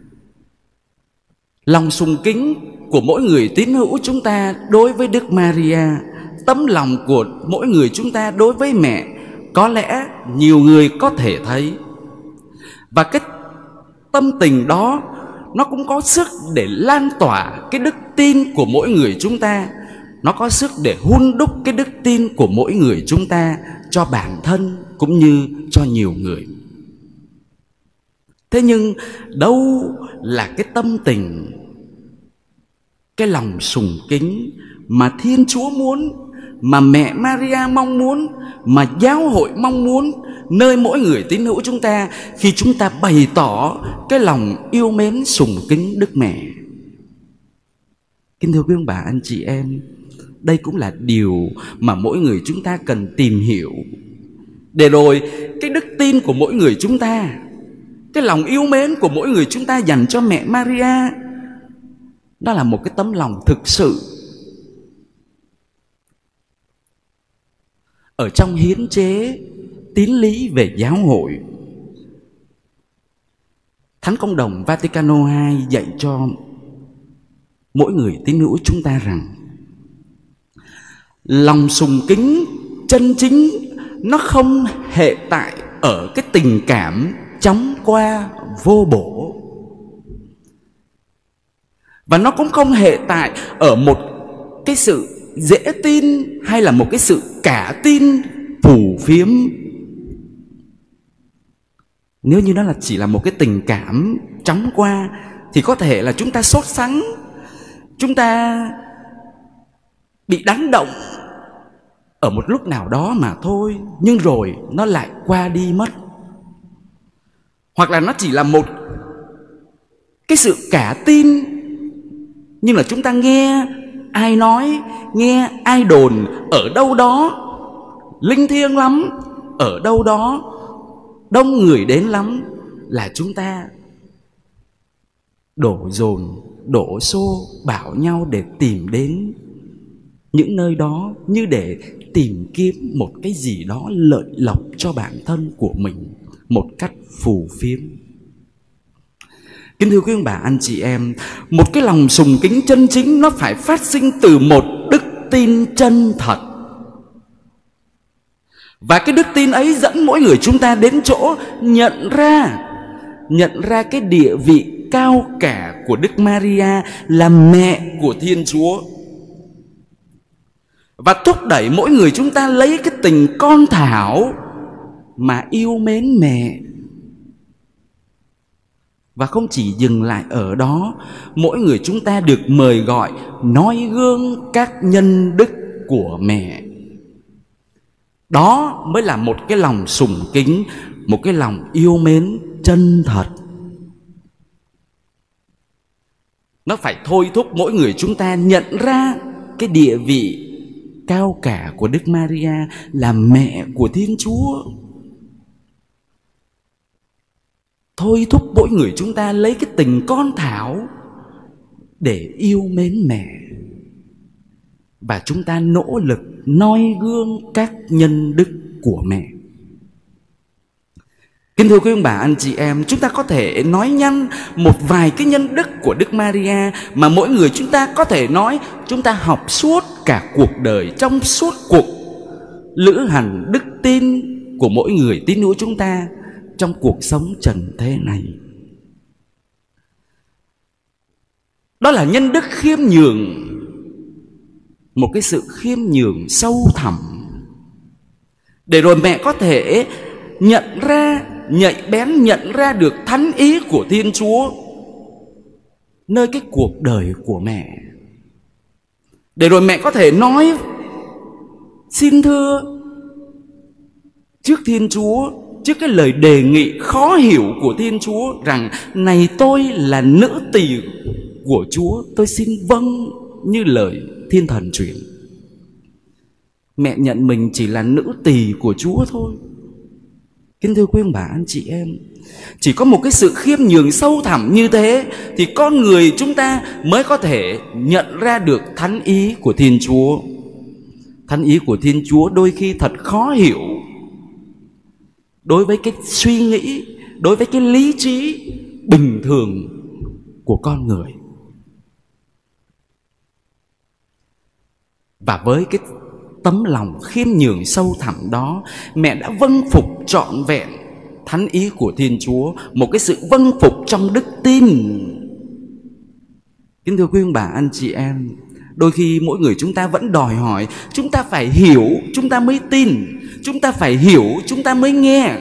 lòng sùng kính của mỗi người tín hữu chúng ta đối với Đức Maria, tấm lòng của mỗi người chúng ta đối với mẹ, có lẽ nhiều người có thể thấy. Và cái tâm tình đó nó cũng có sức để lan tỏa cái đức tin của mỗi người chúng ta. Nó có sức để hun đúc cái đức tin của mỗi người chúng ta cho bản thân cũng như cho nhiều người. Thế nhưng đâu là cái tâm tình, cái lòng sùng kính mà Thiên Chúa muốn, mà mẹ Maria mong muốn, mà giáo hội mong muốn nơi mỗi người tín hữu chúng ta khi chúng ta bày tỏ cái lòng yêu mến sùng kính Đức Mẹ? Kính thưa quý ông bà, anh chị em, đây cũng là điều mà mỗi người chúng ta cần tìm hiểu, để rồi cái đức tin của mỗi người chúng ta, cái lòng yêu mến của mỗi người chúng ta dành cho mẹ Maria, đó là một cái tấm lòng thực sự. Ở trong hiến chế tín lý về giáo hội, Thánh Công đồng Vaticano hai dạy cho mỗi người tín hữu chúng ta rằng lòng sùng kính chân chính nó không hệ tại ở cái tình cảm chóng qua vô bổ, và nó cũng không hệ tại ở một cái sự dễ tin hay là một cái sự cả tin phù phiếm. Nếu như nó là chỉ là một cái tình cảm chóng qua thì có thể là chúng ta sốt sắng, chúng ta bị đánh động ở một lúc nào đó mà thôi, nhưng rồi nó lại qua đi mất. Hoặc là nó chỉ là một cái sự cả tin, nhưng là chúng ta nghe ai nói, nghe ai đồn ở đâu đó linh thiêng lắm, ở đâu đó đông người đến lắm, là chúng ta đổ dồn, đổ xô bảo nhau để tìm đến những nơi đó như để tìm kiếm một cái gì đó lợi lộc cho bản thân của mình một cách phù phiếm. Kính thưa quý ông bà, anh chị em, một cái lòng sùng kính chân chính nó phải phát sinh từ một đức tin chân thật. Và cái đức tin ấy dẫn mỗi người chúng ta đến chỗ nhận ra Nhận ra cái địa vị cao cả của Đức Maria là mẹ của Thiên Chúa, và thúc đẩy mỗi người chúng ta lấy cái tình con thảo mà yêu mến mẹ. Và không chỉ dừng lại ở đó, mỗi người chúng ta được mời gọi noi gương các nhân đức của mẹ. Đó mới là một cái lòng sùng kính, một cái lòng yêu mến chân thật. Nó phải thôi thúc mỗi người chúng ta nhận ra cái địa vị cao cả của Đức Maria là mẹ của Thiên Chúa. Thôi thúc mỗi người chúng ta lấy cái tình con thảo để yêu mến mẹ, và chúng ta nỗ lực noi gương các nhân đức của mẹ. Kính thưa quý ông bà, anh chị em, chúng ta có thể nói nhanh một vài cái nhân đức của Đức Maria mà mỗi người chúng ta có thể nói chúng ta học suốt cả cuộc đời, trong suốt cuộc lữ hành đức tin của mỗi người tín hữu chúng ta trong cuộc sống trần thế này. Đó là nhân đức khiêm nhường, một cái sự khiêm nhường sâu thẳm, để rồi mẹ có thể nhận ra, nhạy bén nhận ra được thánh ý của Thiên Chúa. nơi cái cuộc đời của mẹ, để rồi mẹ có thể nói xin thưa trước Thiên Chúa, trước cái lời đề nghị khó hiểu của Thiên Chúa rằng: này tôi là nữ tỳ của Chúa, tôi xin vâng như lời Thiên Thần truyền. Mẹ nhận mình chỉ là nữ tỳ của Chúa thôi. Kính thưa quý ông bà anh chị em, chỉ có một cái sự khiêm nhường sâu thẳm như thế thì con người chúng ta mới có thể nhận ra được thánh ý của Thiên Chúa. Thánh ý của Thiên Chúa đôi khi thật khó hiểu đối với cái suy nghĩ, đối với cái lý trí bình thường của con người. Và với cái tấm lòng khiêm nhường sâu thẳm đó, mẹ đã vâng phục trọn vẹn thánh ý của Thiên Chúa, một cái sự vâng phục trong đức tin. Kính thưa quý ông bà anh chị em, đôi khi mỗi người chúng ta vẫn đòi hỏi chúng ta phải hiểu chúng ta mới tin, chúng ta phải hiểu chúng ta mới nghe.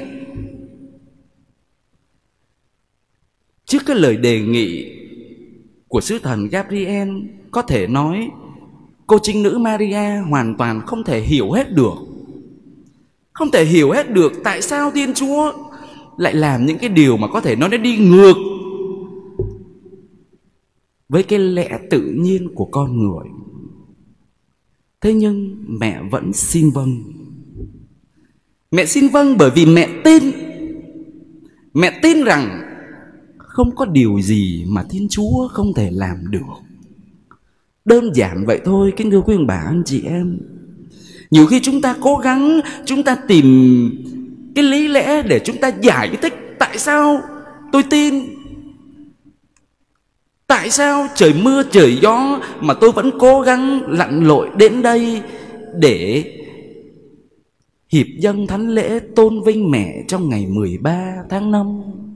Trước cái lời đề nghị của sứ thần Gabriel, có thể nói cô trinh nữ Maria hoàn toàn không thể hiểu hết được. Không thể hiểu hết được tại sao Thiên Chúa lại làm những cái điều mà có thể nói nó đi ngược với cái lẽ tự nhiên của con người. Thế nhưng mẹ vẫn xin vâng. Mẹ xin vâng bởi vì mẹ tin. Mẹ tin rằng không có điều gì mà Thiên Chúa không thể làm được. Đơn giản vậy thôi, kính thưa quý ông bà anh chị em. Nhiều khi chúng ta cố gắng, chúng ta tìm cái lý lẽ để chúng ta giải thích tại sao tôi tin, tại sao trời mưa trời gió mà tôi vẫn cố gắng lặn lội đến đây để hiệp dâng thánh lễ tôn vinh mẹ trong ngày mười ba tháng năm.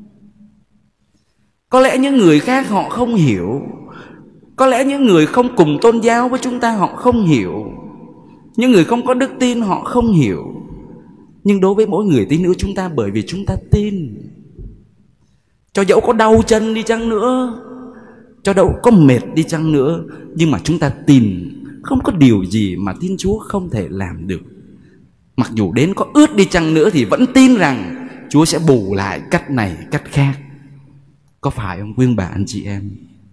Có lẽ những người khác họ không hiểu, có lẽ những người không cùng tôn giáo với chúng ta họ không hiểu, những người không có đức tin họ không hiểu. Nhưng đối với mỗi người tín hữu chúng ta, bởi vì chúng ta tin, cho dẫu có đau chân đi chăng nữa, cho dẫu có mệt đi chăng nữa, nhưng mà chúng ta tin không có điều gì mà Thiên Chúa không thể làm được. Mặc dù đến có ướt đi chăng nữa thì vẫn tin rằng Chúa sẽ bù lại cách này cách khác. Có phải không quý ông bà anh chị em?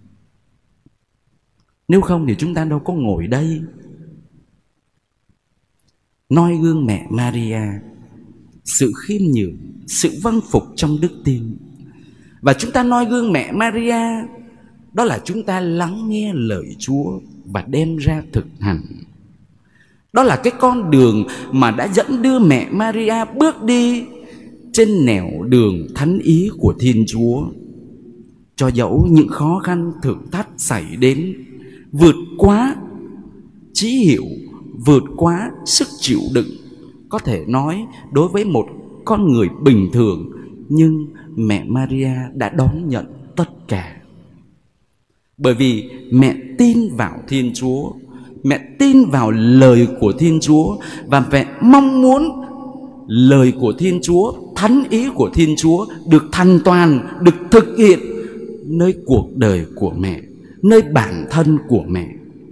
Nếu không thì chúng ta đâu có ngồi đây noi gương mẹ Maria, sự khiêm nhường, sự vâng phục trong đức tin. Và chúng ta noi gương mẹ Maria, đó là chúng ta lắng nghe lời Chúa và đem ra thực hành. Đó là cái con đường mà đã dẫn đưa mẹ Maria bước đi trên nẻo đường thánh ý của Thiên Chúa. Cho dẫu những khó khăn thử thách xảy đến, vượt quá trí hiểu, vượt quá sức chịu đựng, có thể nói đối với một con người bình thường, nhưng mẹ Maria đã đón nhận tất cả. Bởi vì mẹ tin vào Thiên Chúa, mẹ tin vào lời của Thiên Chúa, và mẹ mong muốn lời của Thiên Chúa, thánh ý của Thiên Chúa được thành toàn, được thực hiện nơi cuộc đời của mẹ, nơi bản thân của mẹ.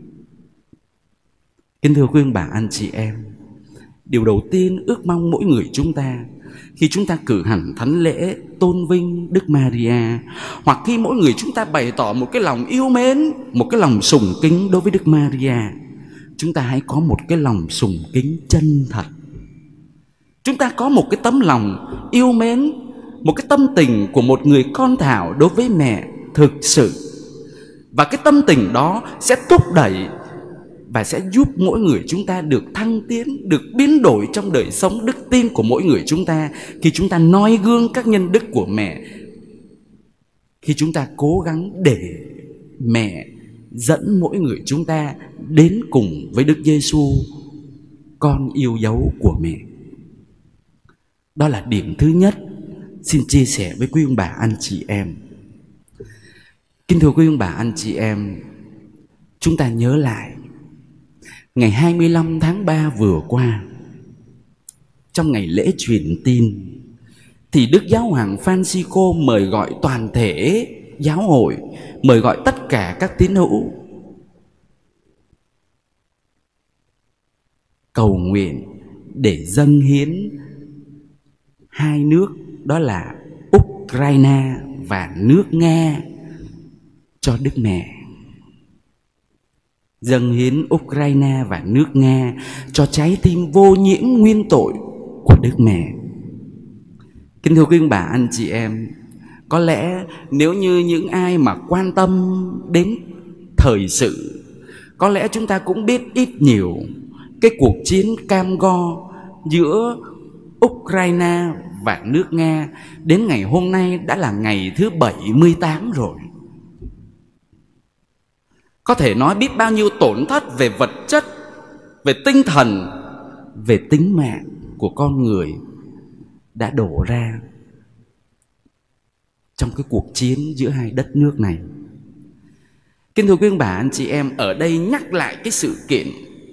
Kính thưa quý ông bà anh chị em, điều đầu tiên ước mong mỗi người chúng ta khi chúng ta cử hành thánh lễ tôn vinh Đức Maria, hoặc khi mỗi người chúng ta bày tỏ một cái lòng yêu mến, một cái lòng sùng kính đối với Đức Maria, chúng ta hãy có một cái lòng sùng kính chân thật. Chúng ta có một cái tấm lòng yêu mến, một cái tâm tình của một người con thảo đối với mẹ thực sự. Và cái tâm tình đó sẽ thúc đẩy và sẽ giúp mỗi người chúng ta được thăng tiến, được biến đổi trong đời sống đức tin của mỗi người chúng ta. Khi chúng ta noi gương các nhân đức của mẹ, khi chúng ta cố gắng để mẹ dẫn mỗi người chúng ta đến cùng với Đức Giêsu, con yêu dấu của mẹ. Đó là điểm thứ nhất xin chia sẻ với quý ông bà anh chị em. Kính thưa quý ông bà anh chị em, chúng ta nhớ lại ngày hai mươi lăm tháng ba vừa qua, trong ngày lễ truyền tin, thì Đức Giáo hoàng Francisco mời gọi toàn thể giáo hội mời gọi tất cả các tín hữu cầu nguyện để dâng hiến hai nước, đó là Ukraine và nước Nga, cho Đức Mẹ. Dâng hiến Ukraine và nước Nga cho trái tim vô nhiễm nguyên tội của Đức Mẹ. Kính thưa quý ông bà, anh chị em, có lẽ nếu như những ai mà quan tâm đến thời sự, có lẽ chúng ta cũng biết ít nhiều cái cuộc chiến cam go giữa Ukraine và nước Nga đến ngày hôm nay đã là ngày thứ bảy mươi tám rồi. Có thể nói biết bao nhiêu tổn thất về vật chất, về tinh thần, về tính mạng của con người đã đổ ra trong cái cuộc chiến giữa hai đất nước này. Kính thưa quý ông bà, anh chị em, ở đây nhắc lại cái sự kiện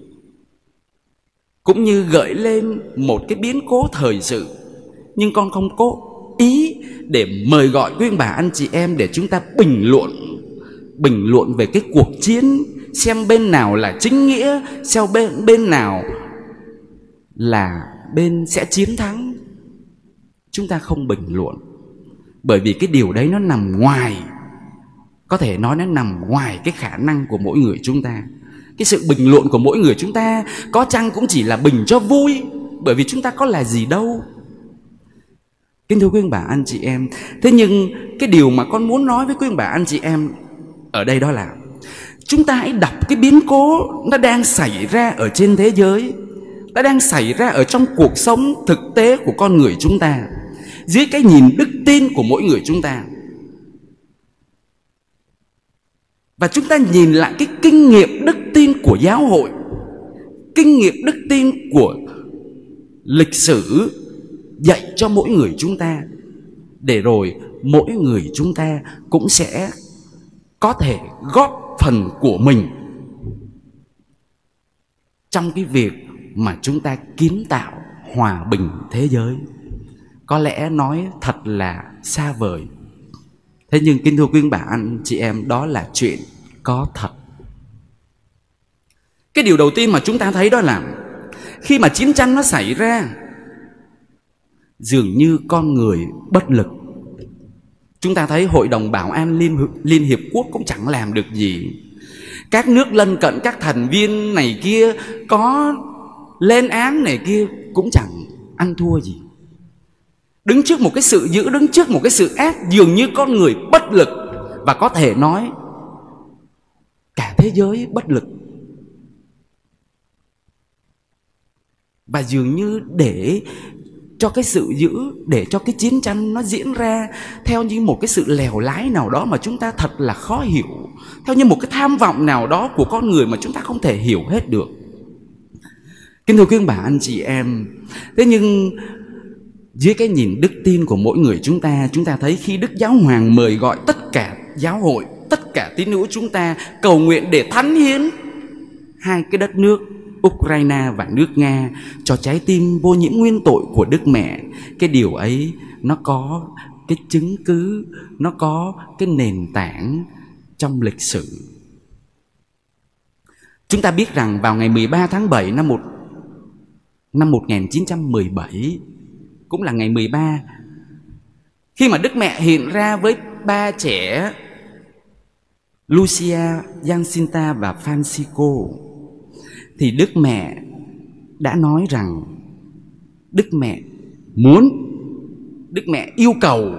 cũng như gợi lên một cái biến cố thời sự, nhưng con không có ý để mời gọi quý ông bà, anh chị em để chúng ta bình luận bình luận về cái cuộc chiến, xem bên nào là chính nghĩa, xem bên bên nào là bên sẽ chiến thắng. Chúng ta không bình luận, bởi vì cái điều đấy nó nằm ngoài, có thể nói nó nằm ngoài cái khả năng của mỗi người chúng ta. Cái sự bình luận của mỗi người chúng ta có chăng cũng chỉ là bình cho vui, bởi vì chúng ta có là gì đâu. Kính thưa quý ông bà, anh chị em, thế nhưng cái điều mà con muốn nói với quý ông bà, anh chị em ở đây đó là chúng ta hãy đọc cái biến cố nó đang xảy ra ở trên thế giới, nó đang xảy ra ở trong cuộc sống thực tế của con người chúng ta, dưới cái nhìn đức tin của mỗi người chúng ta. Và chúng ta nhìn lại cái kinh nghiệm đức tin của giáo hội, kinh nghiệm đức tin của lịch sử dạy cho mỗi người chúng ta, để rồi mỗi người chúng ta cũng sẽ có thể góp phần của mình trong cái việc mà chúng ta kiến tạo hòa bình thế giới. Có lẽ nói thật là xa vời, thế nhưng kính thưa quý ông bà, anh chị em, đó là chuyện có thật. Cái điều đầu tiên mà chúng ta thấy đó là khi mà chiến tranh nó xảy ra, dường như con người bất lực. Chúng ta thấy Hội đồng Bảo an Liên, Liên Hiệp Quốc cũng chẳng làm được gì. Các nước lân cận, các thành viên này kia có lên án này kia cũng chẳng ăn thua gì. Đứng trước một cái sự dữ, đứng trước một cái sự ác, dường như con người bất lực. Và có thể nói cả thế giới bất lực. Và dường như để cho cái sự dữ, để cho cái chiến tranh nó diễn ra theo như một cái sự lèo lái nào đó mà chúng ta thật là khó hiểu, theo như một cái tham vọng nào đó của con người mà chúng ta không thể hiểu hết được. Kính thưa quý ông bà, anh chị em, thế nhưng dưới cái nhìn đức tin của mỗi người chúng ta, chúng ta thấy khi Đức Giáo Hoàng mời gọi tất cả giáo hội, tất cả tín hữu chúng ta cầu nguyện để thánh hiến hai cái đất nước Ukraine và nước Nga cho trái tim vô nhiễm nguyên tội của Đức Mẹ. Cái điều ấy nó có cái chứng cứ, nó có cái nền tảng trong lịch sử. Chúng ta biết rằng vào ngày mười ba tháng bảy năm một năm một nghìn chín trăm mười bảy, cũng là ngày mười ba, khi mà Đức Mẹ hiện ra với ba trẻ Lucia, Jacinta và Francisco, thì Đức Mẹ đã nói rằng Đức Mẹ muốn, Đức Mẹ yêu cầu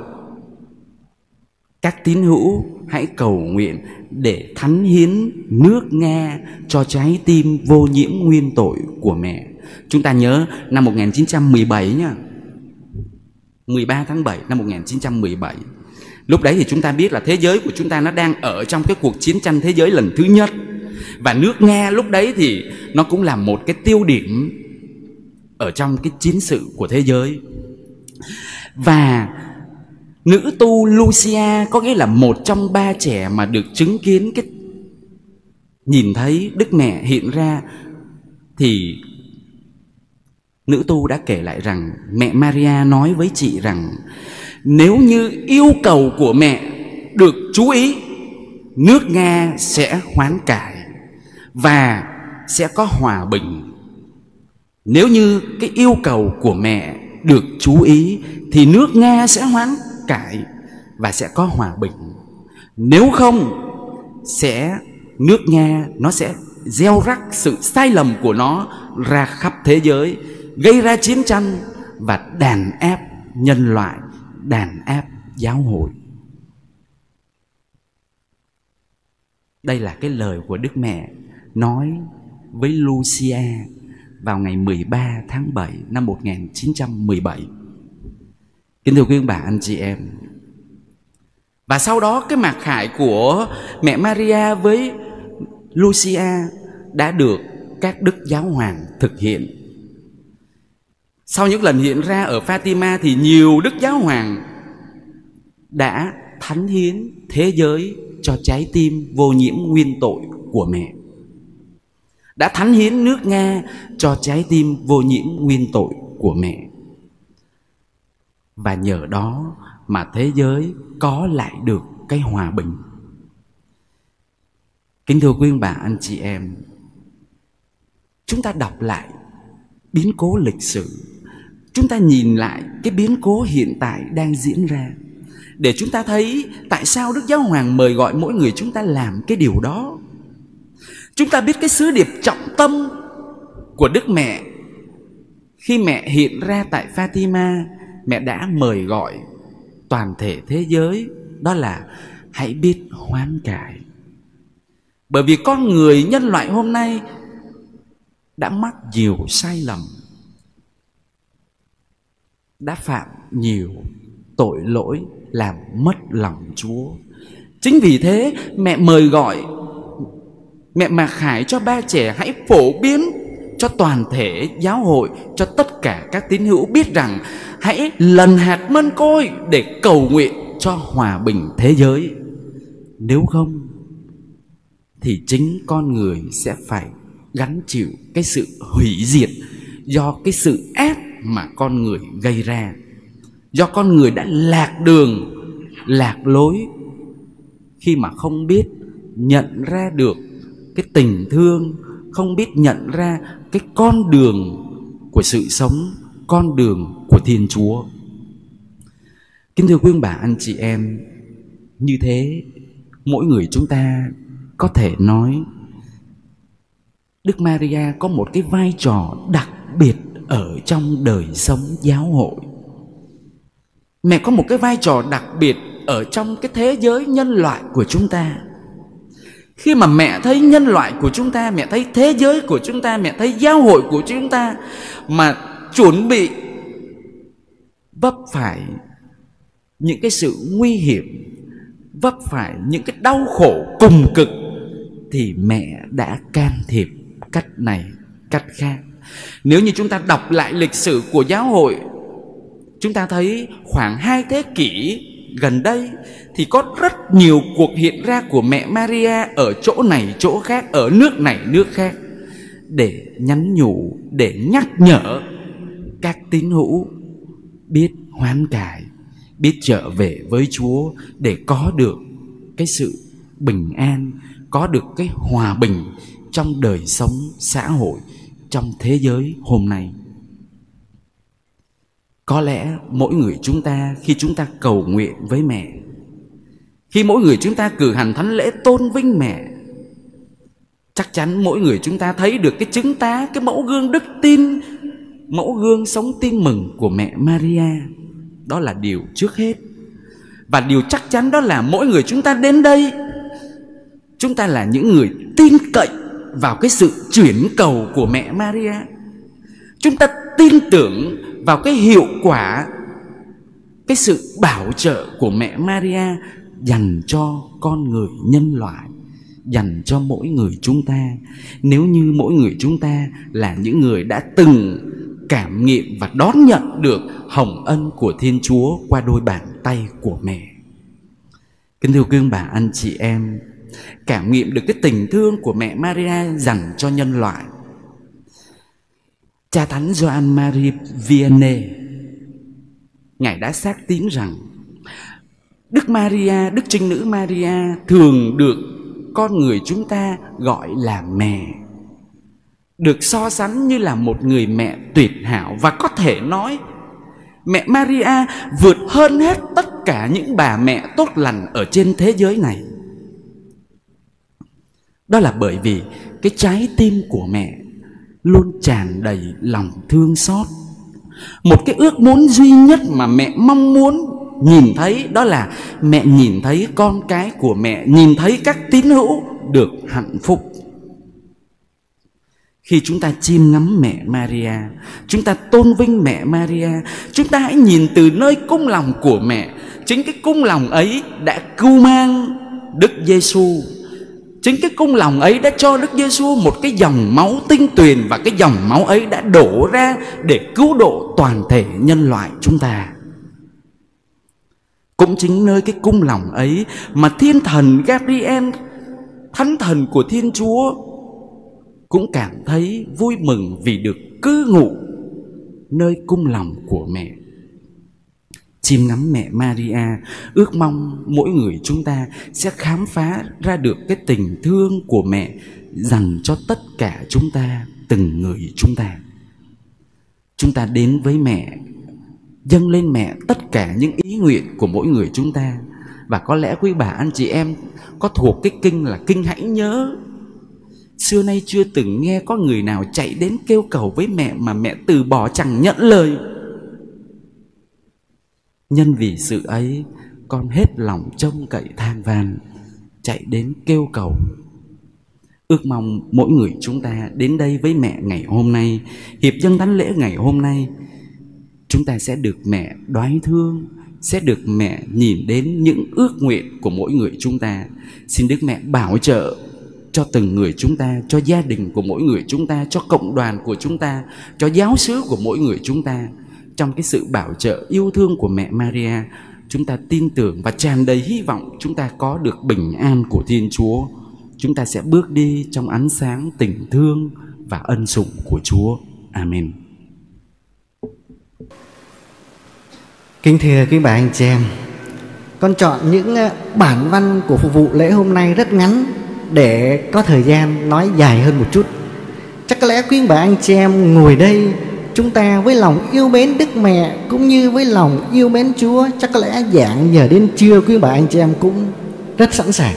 các tín hữu hãy cầu nguyện để thánh hiến nước Nga cho trái tim vô nhiễm nguyên tội của mẹ. Chúng ta nhớ năm một nghìn chín trăm mười bảy nhá, mười ba tháng bảy năm một nghìn chín trăm mười bảy. Lúc đấy thì chúng ta biết là thế giới của chúng ta nó đang ở trong cái cuộc chiến tranh thế giới lần thứ nhất. Và nước Nga lúc đấy thì nó cũng là một cái tiêu điểm ở trong cái chiến sự của thế giới. Và nữ tu Lucia, có nghĩa là một trong ba trẻ mà được chứng kiến cái nhìn thấy Đức Mẹ hiện ra, thì nữ tu đã kể lại rằng mẹ Maria nói với chị rằng nếu như yêu cầu của mẹ được chú ý, nước Nga sẽ hoán cải và sẽ có hòa bình. Nếu như cái yêu cầu của mẹ được chú ý thì nước Nga sẽ hoán cải và sẽ có hòa bình. Nếu không, sẽ nước Nga nó sẽ gieo rắc sự sai lầm của nó ra khắp thế giới, gây ra chiến tranh và đàn áp nhân loại, đàn áp giáo hội. Đây là cái lời của Đức Mẹ nói với Lucia vào ngày mười ba tháng bảy năm một nghìn chín trăm mười bảy. Kính thưa quý ông bà anh chị em, và sau đó cái mặc khải của mẹ Maria với Lucia đã được các đức giáo hoàng thực hiện. Sau những lần hiện ra ở Fatima thì nhiều đức giáo hoàng đã thánh hiến thế giới cho trái tim vô nhiễm nguyên tội của mẹ, đã thánh hiến nước Nga cho trái tim vô nhiễm nguyên tội của mẹ. Và nhờ đó mà thế giới có lại được cái hòa bình. Kính thưa quý ông bà anh chị em, chúng ta đọc lại biến cố lịch sử, chúng ta nhìn lại cái biến cố hiện tại đang diễn ra, để chúng ta thấy tại sao Đức Giáo Hoàng mời gọi mỗi người chúng ta làm cái điều đó. Chúng ta biết cái sứ điệp trọng tâm của Đức Mẹ. Khi mẹ hiện ra tại Fatima, mẹ đã mời gọi toàn thể thế giới, đó là hãy biết hoán cải. Bởi vì con người nhân loại hôm nay đã mắc nhiều sai lầm, đã phạm nhiều tội lỗi làm mất lòng Chúa. Chính vì thế mẹ mời gọi, mẹ mặc khải cho ba trẻ hãy phổ biến cho toàn thể giáo hội, cho tất cả các tín hữu biết rằng hãy lần hạt mân côi để cầu nguyện cho hòa bình thế giới. Nếu không thì chính con người sẽ phải gánh chịu cái sự hủy diệt do cái sự ác mà con người gây ra, do con người đã lạc đường, lạc lối khi mà không biết nhận ra được cái tình thương, không biết nhận ra cái con đường của sự sống, con đường của Thiên Chúa. Kính thưa quý ông bà anh chị em, như thế mỗi người chúng ta có thể nói Đức Maria có một cái vai trò đặc biệt ở trong đời sống giáo hội. Mẹ có một cái vai trò đặc biệt ở trong cái thế giới nhân loại của chúng ta. Khi mà mẹ thấy nhân loại của chúng ta, mẹ thấy thế giới của chúng ta, mẹ thấy giáo hội của chúng ta mà chuẩn bị vấp phải những cái sự nguy hiểm, vấp phải những cái đau khổ cùng cực, thì mẹ đã can thiệp cách này, cách khác. Nếu như chúng ta đọc lại lịch sử của giáo hội, chúng ta thấy khoảng hai thế kỷ gần đây thì có rất nhiều cuộc hiện ra của mẹ Maria ở chỗ này chỗ khác, ở nước này nước khác, để nhắn nhủ, để nhắc nhở các tín hữu biết hoán cải, biết trở về với Chúa để có được cái sự bình an, có được cái hòa bình trong đời sống xã hội, trong thế giới hôm nay. Có lẽ mỗi người chúng ta khi chúng ta cầu nguyện với mẹ, khi mỗi người chúng ta cử hành thánh lễ tôn vinh mẹ, chắc chắn mỗi người chúng ta thấy được cái chứng tá, cái mẫu gương đức tin, mẫu gương sống tin mừng của mẹ Maria. Đó là điều trước hết. Và điều chắc chắn đó là mỗi người chúng ta đến đây, chúng ta là những người tin cậy vào cái sự chuyển cầu của mẹ Maria. Chúng ta tin tưởng vào cái hiệu quả, cái sự bảo trợ của mẹ Maria dành cho con người nhân loại, dành cho mỗi người chúng ta. Nếu như mỗi người chúng ta là những người đã từng cảm nghiệm và đón nhận được hồng ân của Thiên Chúa qua đôi bàn tay của mẹ. Kính thưa quý ông bà anh chị em, cảm nghiệm được cái tình thương của mẹ Maria dành cho nhân loại. Cha Thánh Gioan Marie Vianney, Ngài đã xác tín rằng Đức Maria, Đức Trinh Nữ Maria thường được con người chúng ta gọi là mẹ, được so sánh như là một người mẹ tuyệt hảo. Và có thể nói mẹ Maria vượt hơn hết tất cả những bà mẹ tốt lành ở trên thế giới này. Đó là bởi vì cái trái tim của mẹ luôn tràn đầy lòng thương xót. Một cái ước muốn duy nhất mà mẹ mong muốn nhìn thấy, đó là mẹ nhìn thấy con cái của mẹ, nhìn thấy các tín hữu được hạnh phúc. Khi chúng ta chiêm ngắm mẹ Maria, chúng ta tôn vinh mẹ Maria, chúng ta hãy nhìn từ nơi cung lòng của mẹ. Chính cái cung lòng ấy đã cưu mang Đức Giêsu. Chính cái cung lòng ấy đã cho Đức Giêsu một cái dòng máu tinh tuyền, và cái dòng máu ấy đã đổ ra để cứu độ toàn thể nhân loại chúng ta. Cũng chính nơi cái cung lòng ấy mà thiên thần Gabriel, thánh thần của Thiên Chúa, cũng cảm thấy vui mừng vì được cư ngụ nơi cung lòng của mẹ. Chiêm ngắm mẹ Maria, ước mong mỗi người chúng ta sẽ khám phá ra được cái tình thương của mẹ dành cho tất cả chúng ta, từng người chúng ta. Chúng ta đến với mẹ, dâng lên mẹ tất cả những ý nguyện của mỗi người chúng ta. Và có lẽ quý bà anh chị em có thuộc cái kinh là kinh Hãy Nhớ. Xưa nay chưa từng nghe có người nào chạy đến kêu cầu với mẹ mà mẹ từ bỏ chẳng nhận lời. Nhân vì sự ấy, con hết lòng trông cậy than van, chạy đến kêu cầu. Ước mong mỗi người chúng ta đến đây với mẹ ngày hôm nay, hiệp dâng thánh lễ ngày hôm nay, chúng ta sẽ được mẹ đoái thương, sẽ được mẹ nhìn đến những ước nguyện của mỗi người chúng ta. Xin Đức Mẹ bảo trợ cho từng người chúng ta, cho gia đình của mỗi người chúng ta, cho cộng đoàn của chúng ta, cho giáo xứ của mỗi người chúng ta. Trong cái sự bảo trợ yêu thương của mẹ Maria, chúng ta tin tưởng và tràn đầy hy vọng chúng ta có được bình an của Thiên Chúa. Chúng ta sẽ bước đi trong ánh sáng tình thương và ân sủng của Chúa. Amen. Kính thưa quý bà anh chị em, con chọn những bản văn của phục vụ lễ hôm nay rất ngắn để có thời gian nói dài hơn một chút. Chắc có lẽ quý bà anh chị em ngồi đây, chúng ta với lòng yêu mến Đức Mẹ cũng như với lòng yêu mến Chúa, chắc có lẽ giảng giờ đến trưa quý bà anh chị em cũng rất sẵn sàng.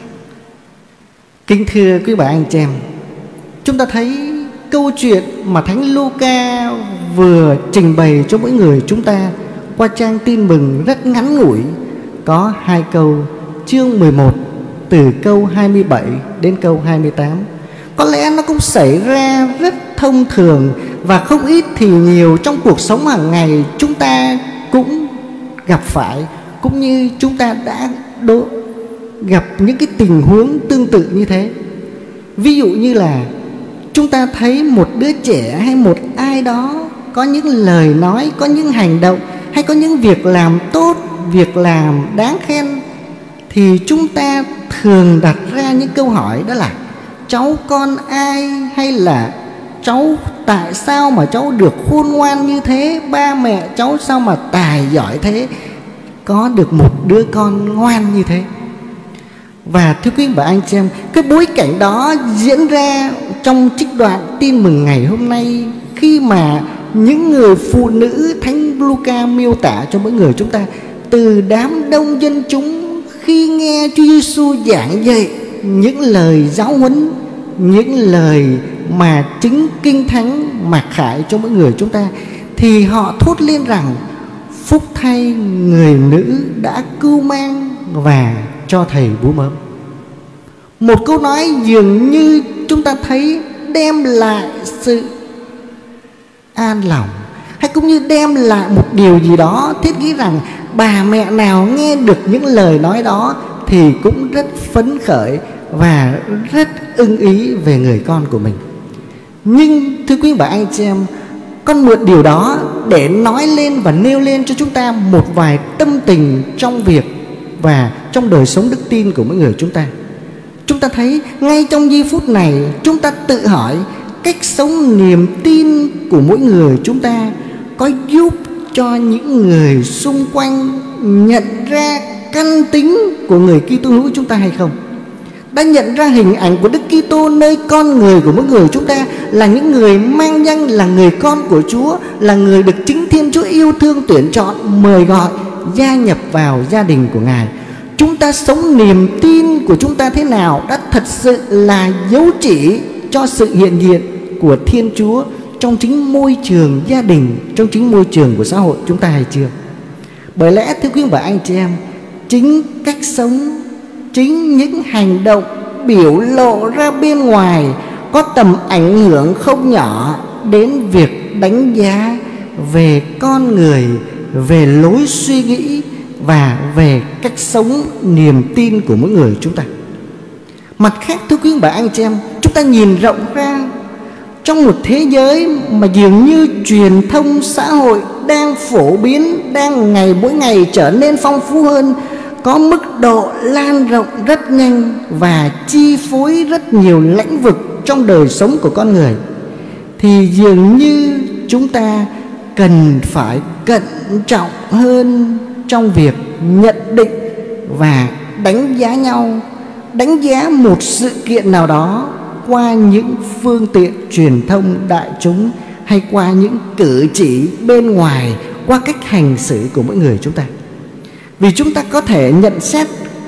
Kính thưa quý bà anh chị em, chúng ta thấy câu chuyện mà Thánh Luca vừa trình bày cho mỗi người chúng ta qua trang tin mừng rất ngắn ngủi, có hai câu, chương mười một từ câu hai mươi bảy đến câu hai mươi tám. Có lẽ nó cũng xảy ra rất thông thường và không ít thì nhiều trong cuộc sống hàng ngày chúng ta cũng gặp phải, cũng như chúng ta đã đo, gặp những cái tình huống tương tự như thế. Ví dụ như là chúng ta thấy một đứa trẻ hay một ai đó có những lời nói, có những hành động hay có những việc làm tốt, việc làm đáng khen, thì chúng ta thường đặt ra những câu hỏi, đó là cháu con ai, hay là cháu tại sao mà cháu được khôn ngoan như thế, ba mẹ cháu sao mà tài giỏi thế, có được một đứa con ngoan như thế. Và thưa quý bà anh chị em, cái bối cảnh đó diễn ra trong trích đoạn tin mừng ngày hôm nay, khi mà những người phụ nữ Thánh Luca miêu tả cho mỗi người chúng ta, từ đám đông dân chúng khi nghe Chúa Giêsu giảng dạy những lời giáo huấn, những lời mà chính Kinh Thánh mặc khải cho mỗi người chúng ta, thì họ thốt lên rằng phúc thay người nữ đã cưu mang và cho thầy bú mớm. Một câu nói dường như chúng ta thấy đem lại sự an lòng, hay cũng như đem lại một điều gì đó thiết nghĩ rằng bà mẹ nào nghe được những lời nói đó thì cũng rất phấn khởi và rất ưng ý về người con của mình. Nhưng thưa quý bà anh chị em, con mượn điều đó để nói lên và nêu lên cho chúng ta một vài tâm tình trong việc và trong đời sống đức tin của mỗi người chúng ta. Chúng ta thấy ngay trong giây phút này, chúng ta tự hỏi cách sống niềm tin của mỗi người chúng ta có giúp cho những người xung quanh nhận ra căn tính của người Kitô hữu chúng ta hay không? Đã nhận ra hình ảnh của Đức Kitô nơi con người của mỗi người chúng ta là những người mang danh là người con của Chúa, là người được chính Thiên Chúa yêu thương tuyển chọn, mời gọi gia nhập vào gia đình của Ngài. Chúng ta sống niềm tin của chúng ta thế nào đã thật sự là dấu chỉ cho sự hiện diện của Thiên Chúa trong chính môi trường gia đình, trong chính môi trường của xã hội chúng ta hay chưa? Bởi lẽ thưa quý vị và anh chị em, chính cách sống, chính những hành động biểu lộ ra bên ngoài có tầm ảnh hưởng không nhỏ đến việc đánh giá về con người, về lối suy nghĩ và về cách sống, niềm tin của mỗi người chúng ta. Mặt khác thưa quý vị và anh chị em, chúng ta nhìn rộng ra trong một thế giới mà dường như truyền thông xã hội đang phổ biến, đang ngày mỗi ngày trở nên phong phú hơn, có mức độ lan rộng rất nhanh và chi phối rất nhiều lĩnh vực trong đời sống của con người, thì dường như chúng ta cần phải cẩn trọng hơn trong việc nhận định và đánh giá nhau, đánh giá một sự kiện nào đó qua những phương tiện truyền thông đại chúng hay qua những cử chỉ bên ngoài, qua cách hành xử của mỗi người chúng ta. Vì chúng ta có thể nhận xét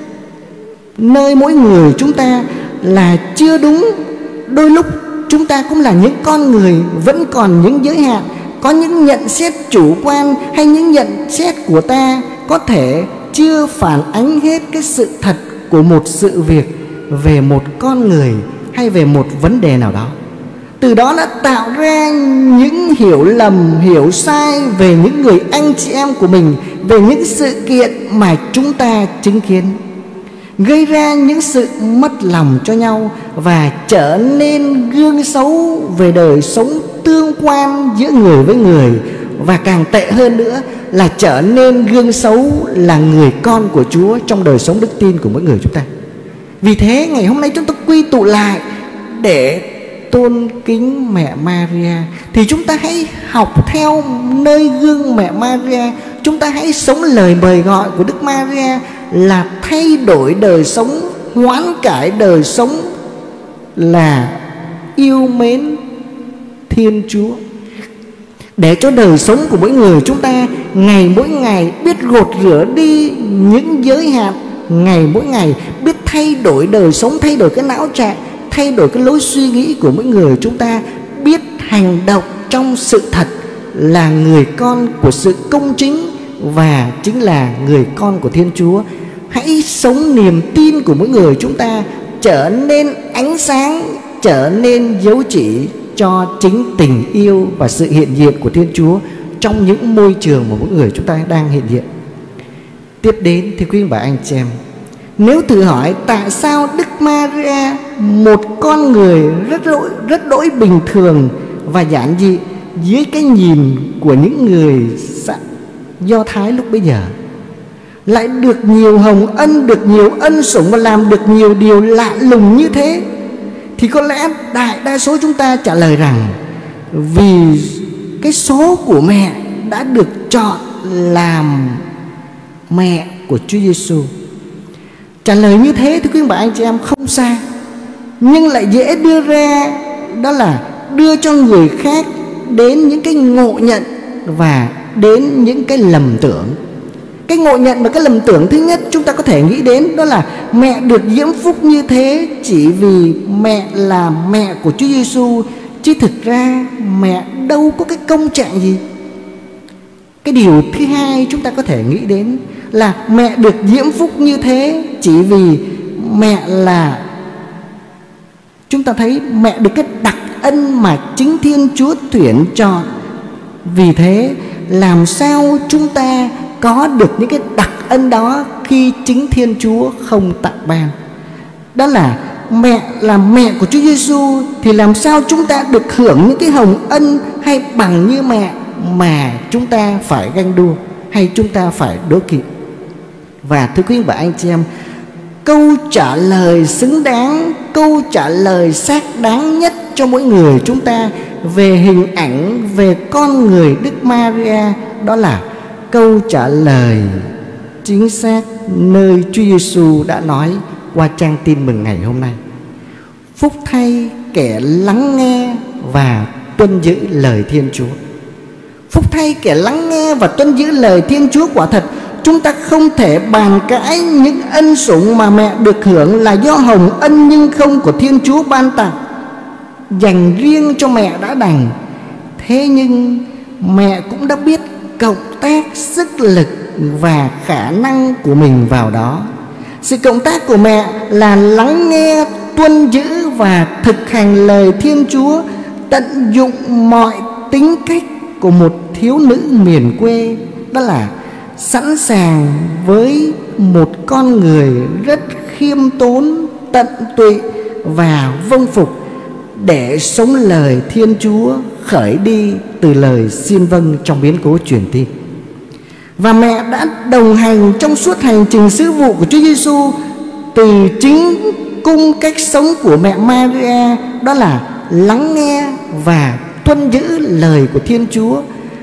nơi mỗi người chúng ta là chưa đúng. Đôi lúc chúng ta cũng là những con người vẫn còn những giới hạn, có những nhận xét chủ quan hay những nhận xét của ta có thể chưa phản ánh hết cái sự thật của một sự việc, về một con người hay về một vấn đề nào đó. Từ đó đã tạo ra những hiểu lầm, hiểu sai về những người anh chị em của mình, về những sự kiện mà chúng ta chứng kiến, gây ra những sự mất lòng cho nhau và trở nên gương xấu về đời sống tương quan giữa người với người, và càng tệ hơn nữa là trở nên gương xấu là người con của Chúa trong đời sống đức tin của mỗi người chúng ta. Vì thế ngày hôm nay chúng ta quy tụ lại để tôn kính mẹ Maria, thì chúng ta hãy học theo nơi gương mẹ Maria. Chúng ta hãy sống lời mời gọi của Đức Maria là thay đổi đời sống, hoán cải đời sống, là yêu mến Thiên Chúa, để cho đời sống của mỗi người chúng ta ngày mỗi ngày biết gột rửa đi những giới hạn, ngày mỗi ngày biết thay đổi đời sống, thay đổi cái não trạng, thay đổi cái lối suy nghĩ của mỗi người chúng ta, biết hành động trong sự thật, là người con của sự công chính và chính là người con của Thiên Chúa. Hãy sống niềm tin của mỗi người chúng ta trở nên ánh sáng, trở nên dấu chỉ cho chính tình yêu và sự hiện diện của Thiên Chúa trong những môi trường mà mỗi người chúng ta đang hiện diện. Tiếp đến thì quý vị và anh chị em, nếu thử hỏi tại sao Đức Maria, một con người rất đỗi, rất đỗi bình thường và giản dị dưới cái nhìn của những người Do Thái lúc bấy giờ, lại được nhiều hồng ân, được nhiều ân sủng và làm được nhiều điều lạ lùng như thế, thì có lẽ đại đa số chúng ta trả lời rằng vì cái số của mẹ đã được chọn làm mẹ của Chúa Giêsu. Trả lời như thế thì quý vị và anh chị em không sai, nhưng lại dễ đưa ra, đó là đưa cho người khác đến những cái ngộ nhận và đến những cái lầm tưởng. Cái ngộ nhận và cái lầm tưởng thứ nhất chúng ta có thể nghĩ đến, đó là mẹ được diễm phúc như thế chỉ vì mẹ là mẹ của Chúa Giêsu, chứ thực ra mẹ đâu có cái công trạng gì. Cái điều thứ hai chúng ta có thể nghĩ đến là mẹ được diễm phúc như thế chỉ vì mẹ là, chúng ta thấy mẹ được cái đặc ân mà chính Thiên Chúa tuyển chọn. Vì thế làm sao chúng ta có được những cái đặc ân đó khi chính Thiên Chúa không tặng ban? Đó là mẹ là mẹ của Chúa Giêsu, thì làm sao chúng ta được hưởng những cái hồng ân hay bằng như mẹ mà chúng ta phải ganh đua hay chúng ta phải đố kỵ? Và thưa quý vị và anh chị em, câu trả lời xứng đáng, câu trả lời xác đáng nhất cho mỗi người chúng ta về hình ảnh, về con người Đức Maria, đó là câu trả lời chính xác nơi Chúa Giêsu đã nói qua trang tin mừng ngày hôm nay. Phúc thay kẻ lắng nghe và tuân giữ lời Thiên Chúa. Phúc thay kẻ lắng nghe và tuân giữ lời Thiên Chúa. Quả thật chúng ta không thể bàn cãi những ân sủng mà mẹ được hưởng là do hồng ân nhưng không của Thiên Chúa ban tặng, dành riêng cho mẹ đã đành. Thế nhưng mẹ cũng đã biết cộng tác sức lực và khả năng của mình vào đó. Sự cộng tác của mẹ là lắng nghe, tuân giữ và thực hành lời Thiên Chúa, tận dụng mọi tính cách của một thiếu nữ miền quê, đó là sẵn sàng với một con người rất khiêm tốn, tận tụy và vâng phục để sống lời Thiên Chúa khởi đi từ lời xin vâng trong biến cố truyền tin. Và mẹ đã đồng hành trong suốt hành trình sứ vụ của Chúa Giêsu từ chính cung cách sống của mẹ Maria, đó là lắng nghe và tuân giữ lời của Thiên Chúa.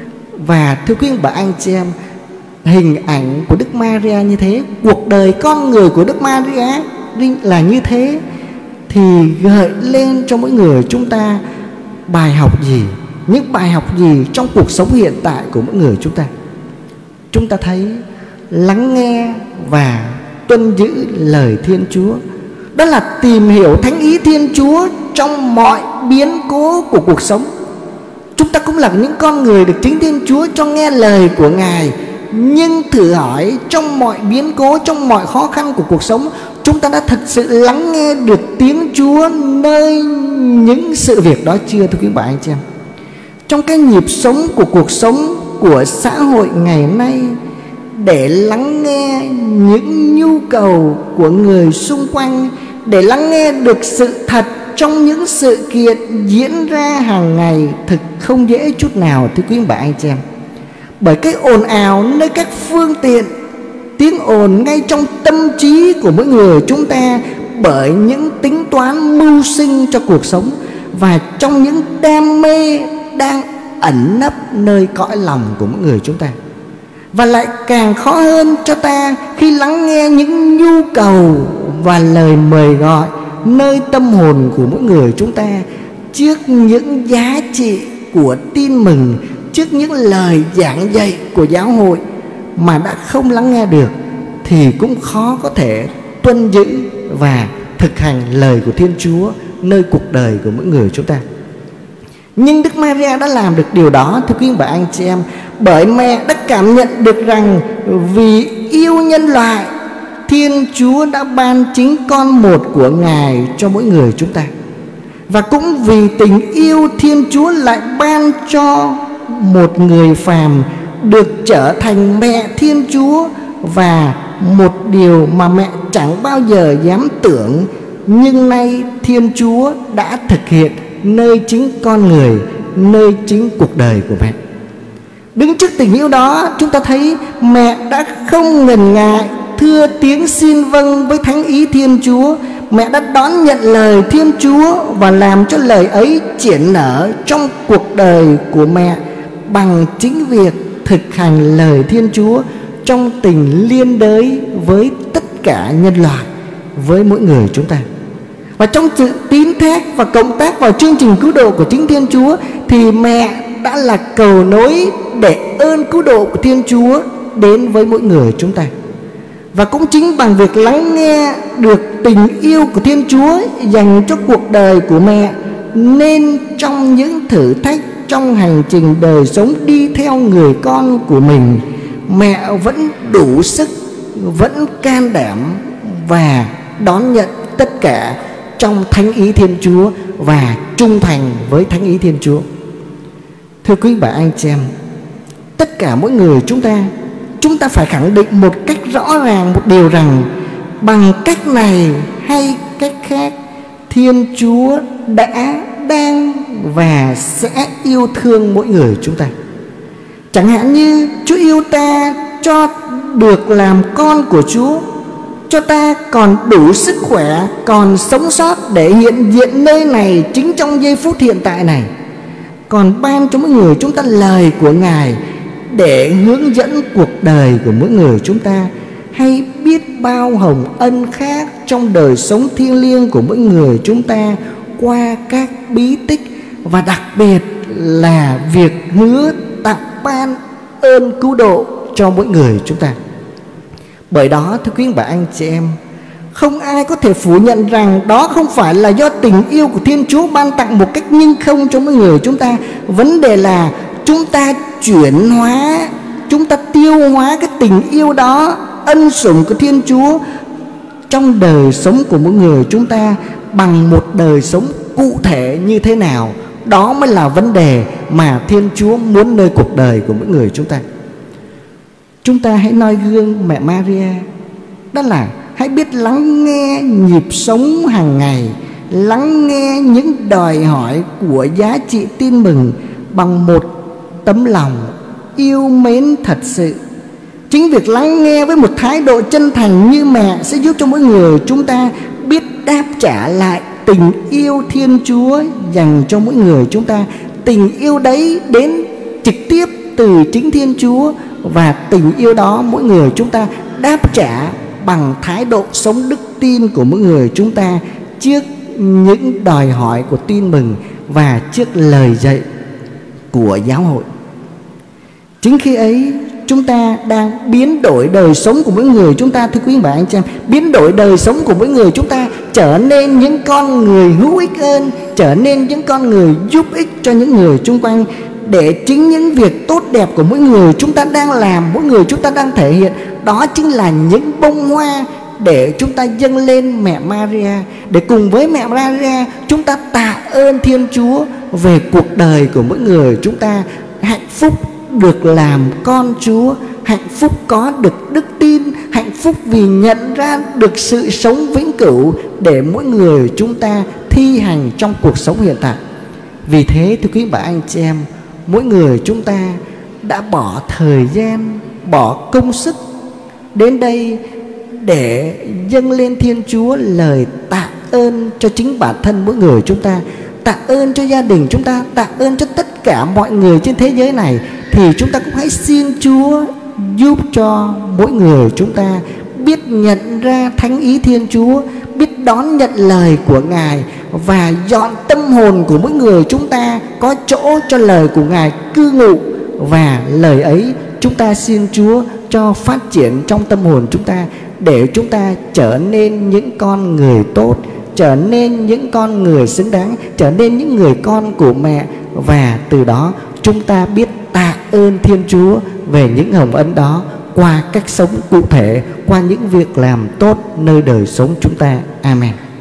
Và thưa quý bà anh chị em, hình ảnh của Đức Maria như thế, cuộc đời con người của Đức Maria là như thế, thì gợi lên cho mỗi người chúng ta bài học gì, những bài học gì trong cuộc sống hiện tại của mỗi người chúng ta. Chúng ta thấy lắng nghe và tuân giữ lời Thiên Chúa, đó là tìm hiểu thánh ý Thiên Chúa trong mọi biến cố của cuộc sống. Chúng ta cũng là những con người được chính Thiên Chúa cho nghe lời của Ngài. Nhưng thử hỏi, trong mọi biến cố, trong mọi khó khăn của cuộc sống, chúng ta đã thực sự lắng nghe được tiếng Chúa nơi những sự việc đó chưa, thưa quý bà anh chị em? Trong cái nhịp sống của cuộc sống của xã hội ngày nay, để lắng nghe những nhu cầu của người xung quanh, để lắng nghe được sự thật trong những sự kiện diễn ra hàng ngày, thực không dễ chút nào, thưa quý bà anh chị em. Bởi cái ồn ào nơi các phương tiện, tiếng ồn ngay trong tâm trí của mỗi người chúng ta, bởi những tính toán mưu sinh cho cuộc sống, và trong những đam mê đang ẩn nấp nơi cõi lòng của mỗi người chúng ta. Và lại càng khó hơn cho ta khi lắng nghe những nhu cầu và lời mời gọi nơi tâm hồn của mỗi người chúng ta, trước những giá trị của tin mừng, trước những lời giảng dạy của giáo hội mà đã không lắng nghe được, thì cũng khó có thể tuân giữ và thực hành lời của Thiên Chúa nơi cuộc đời của mỗi người chúng ta. Nhưng Đức Maria đã làm được điều đó, thưa quý bà anh chị em, bởi mẹ đã cảm nhận được rằng vì yêu nhân loại, Thiên Chúa đã ban chính con một của Ngài cho mỗi người chúng ta. Và cũng vì tình yêu, Thiên Chúa lại ban cho một người phàm được trở thành mẹ Thiên Chúa. Và một điều mà mẹ chẳng bao giờ dám tưởng, nhưng nay Thiên Chúa đã thực hiện nơi chính con người, nơi chính cuộc đời của mẹ. Đứng trước tình yêu đó, chúng ta thấy mẹ đã không ngần ngại thưa tiếng xin vâng với thánh ý Thiên Chúa. Mẹ đã đón nhận lời Thiên Chúa và làm cho lời ấy triển nở trong cuộc đời của mẹ bằng chính việc thực hành lời Thiên Chúa trong tình liên đới với tất cả nhân loại, với mỗi người chúng ta. Và trong sự tín thác và cộng tác vào chương trình cứu độ của chính Thiên Chúa, thì mẹ đã là cầu nối để ơn cứu độ của Thiên Chúa đến với mỗi người chúng ta. Và cũng chính bằng việc lắng nghe được tình yêu của Thiên Chúa dành cho cuộc đời của mẹ, nên trong những thử thách trong hành trình đời sống đi theo người con của mình, mẹ vẫn đủ sức, vẫn can đảm và đón nhận tất cả trong thánh ý Thiên Chúa và trung thành với thánh ý Thiên Chúa. Thưa quý bà anh chị em, tất cả mỗi người chúng ta, chúng ta phải khẳng định một cách rõ ràng một điều rằng, bằng cách này hay cách khác, Thiên Chúa đã, đang và sẽ yêu thương mỗi người chúng ta. Chẳng hạn như Chúa yêu ta cho được làm con của Chúa, cho ta còn đủ sức khỏe, còn sống sót để hiện diện nơi này chính trong giây phút hiện tại này, còn ban cho mỗi người chúng ta lời của Ngài để hướng dẫn cuộc đời của mỗi người chúng ta, hay biết bao hồng ân khác trong đời sống thiêng liêng của mỗi người chúng ta qua các bí tích, và đặc biệt là việc hứa tặng ban ơn cứu độ cho mỗi người chúng ta. Bởi đó thưa quý bà anh chị em, không ai có thể phủ nhận rằng đó không phải là do tình yêu của Thiên Chúa ban tặng một cách nhưng không cho mỗi người chúng ta. Vấn đề là chúng ta chuyển hóa, chúng ta tiêu hóa cái tình yêu đó, ân sủng của Thiên Chúa trong đời sống của mỗi người chúng ta bằng một đời sống cụ thể như thế nào. Đó mới là vấn đề mà Thiên Chúa muốn nơi cuộc đời của mỗi người chúng ta. Chúng ta hãy noi gương mẹ Maria, đó là hãy biết lắng nghe nhịp sống hàng ngày, lắng nghe những đòi hỏi của giá trị tin mừng bằng một tấm lòng yêu mến thật sự. Chính việc lắng nghe với một thái độ chân thành như mẹ sẽ giúp cho mỗi người chúng ta biết đáp trả lại tình yêu Thiên Chúa dành cho mỗi người chúng ta. Tình yêu đấy đến trực tiếp từ chính Thiên Chúa, và tình yêu đó mỗi người chúng ta đáp trả bằng thái độ sống đức tin của mỗi người chúng ta trước những đòi hỏi của tin mừng và trước lời dạy của giáo hội. Chính khi ấy chúng ta đang biến đổi đời sống của mỗi người chúng ta, thưa quý bà anh chị em, biến đổi đời sống của mỗi người chúng ta trở nên những con người hữu ích hơn, trở nên những con người giúp ích cho những người xung quanh, để chính những việc tốt đẹp của mỗi người chúng ta đang làm, mỗi người chúng ta đang thể hiện, đó chính là những bông hoa để chúng ta dâng lên mẹ Maria, để cùng với mẹ Maria chúng ta tạ ơn Thiên Chúa về cuộc đời của mỗi người chúng ta. Hạnh phúc được làm con Chúa, hạnh phúc có được đức tin, hạnh phúc vì nhận ra được sự sống vĩnh cửu để mỗi người chúng ta thi hành trong cuộc sống hiện tại. Vì thế thưa quý bà anh chị em, mỗi người chúng ta đã bỏ thời gian, bỏ công sức đến đây để dâng lên Thiên Chúa lời tạ ơn cho chính bản thân mỗi người chúng ta, tạ ơn cho gia đình chúng ta, tạ ơn cho tất cả mọi người trên thế giới này. Thì chúng ta cũng hãy xin Chúa giúp cho mỗi người chúng ta biết nhận ra thánh ý Thiên Chúa, biết đón nhận lời của Ngài, và dọn tâm hồn của mỗi người chúng ta có chỗ cho lời của Ngài cư ngụ. Và lời ấy chúng ta xin Chúa cho phát triển trong tâm hồn chúng ta, để chúng ta trở nên những con người tốt, trở nên những con người xứng đáng, trở nên những người con của mẹ. Và từ đó chúng ta biết tạ ơn Thiên Chúa về những hồng ân đó qua cách sống cụ thể, qua những việc làm tốt nơi đời sống chúng ta. Amen.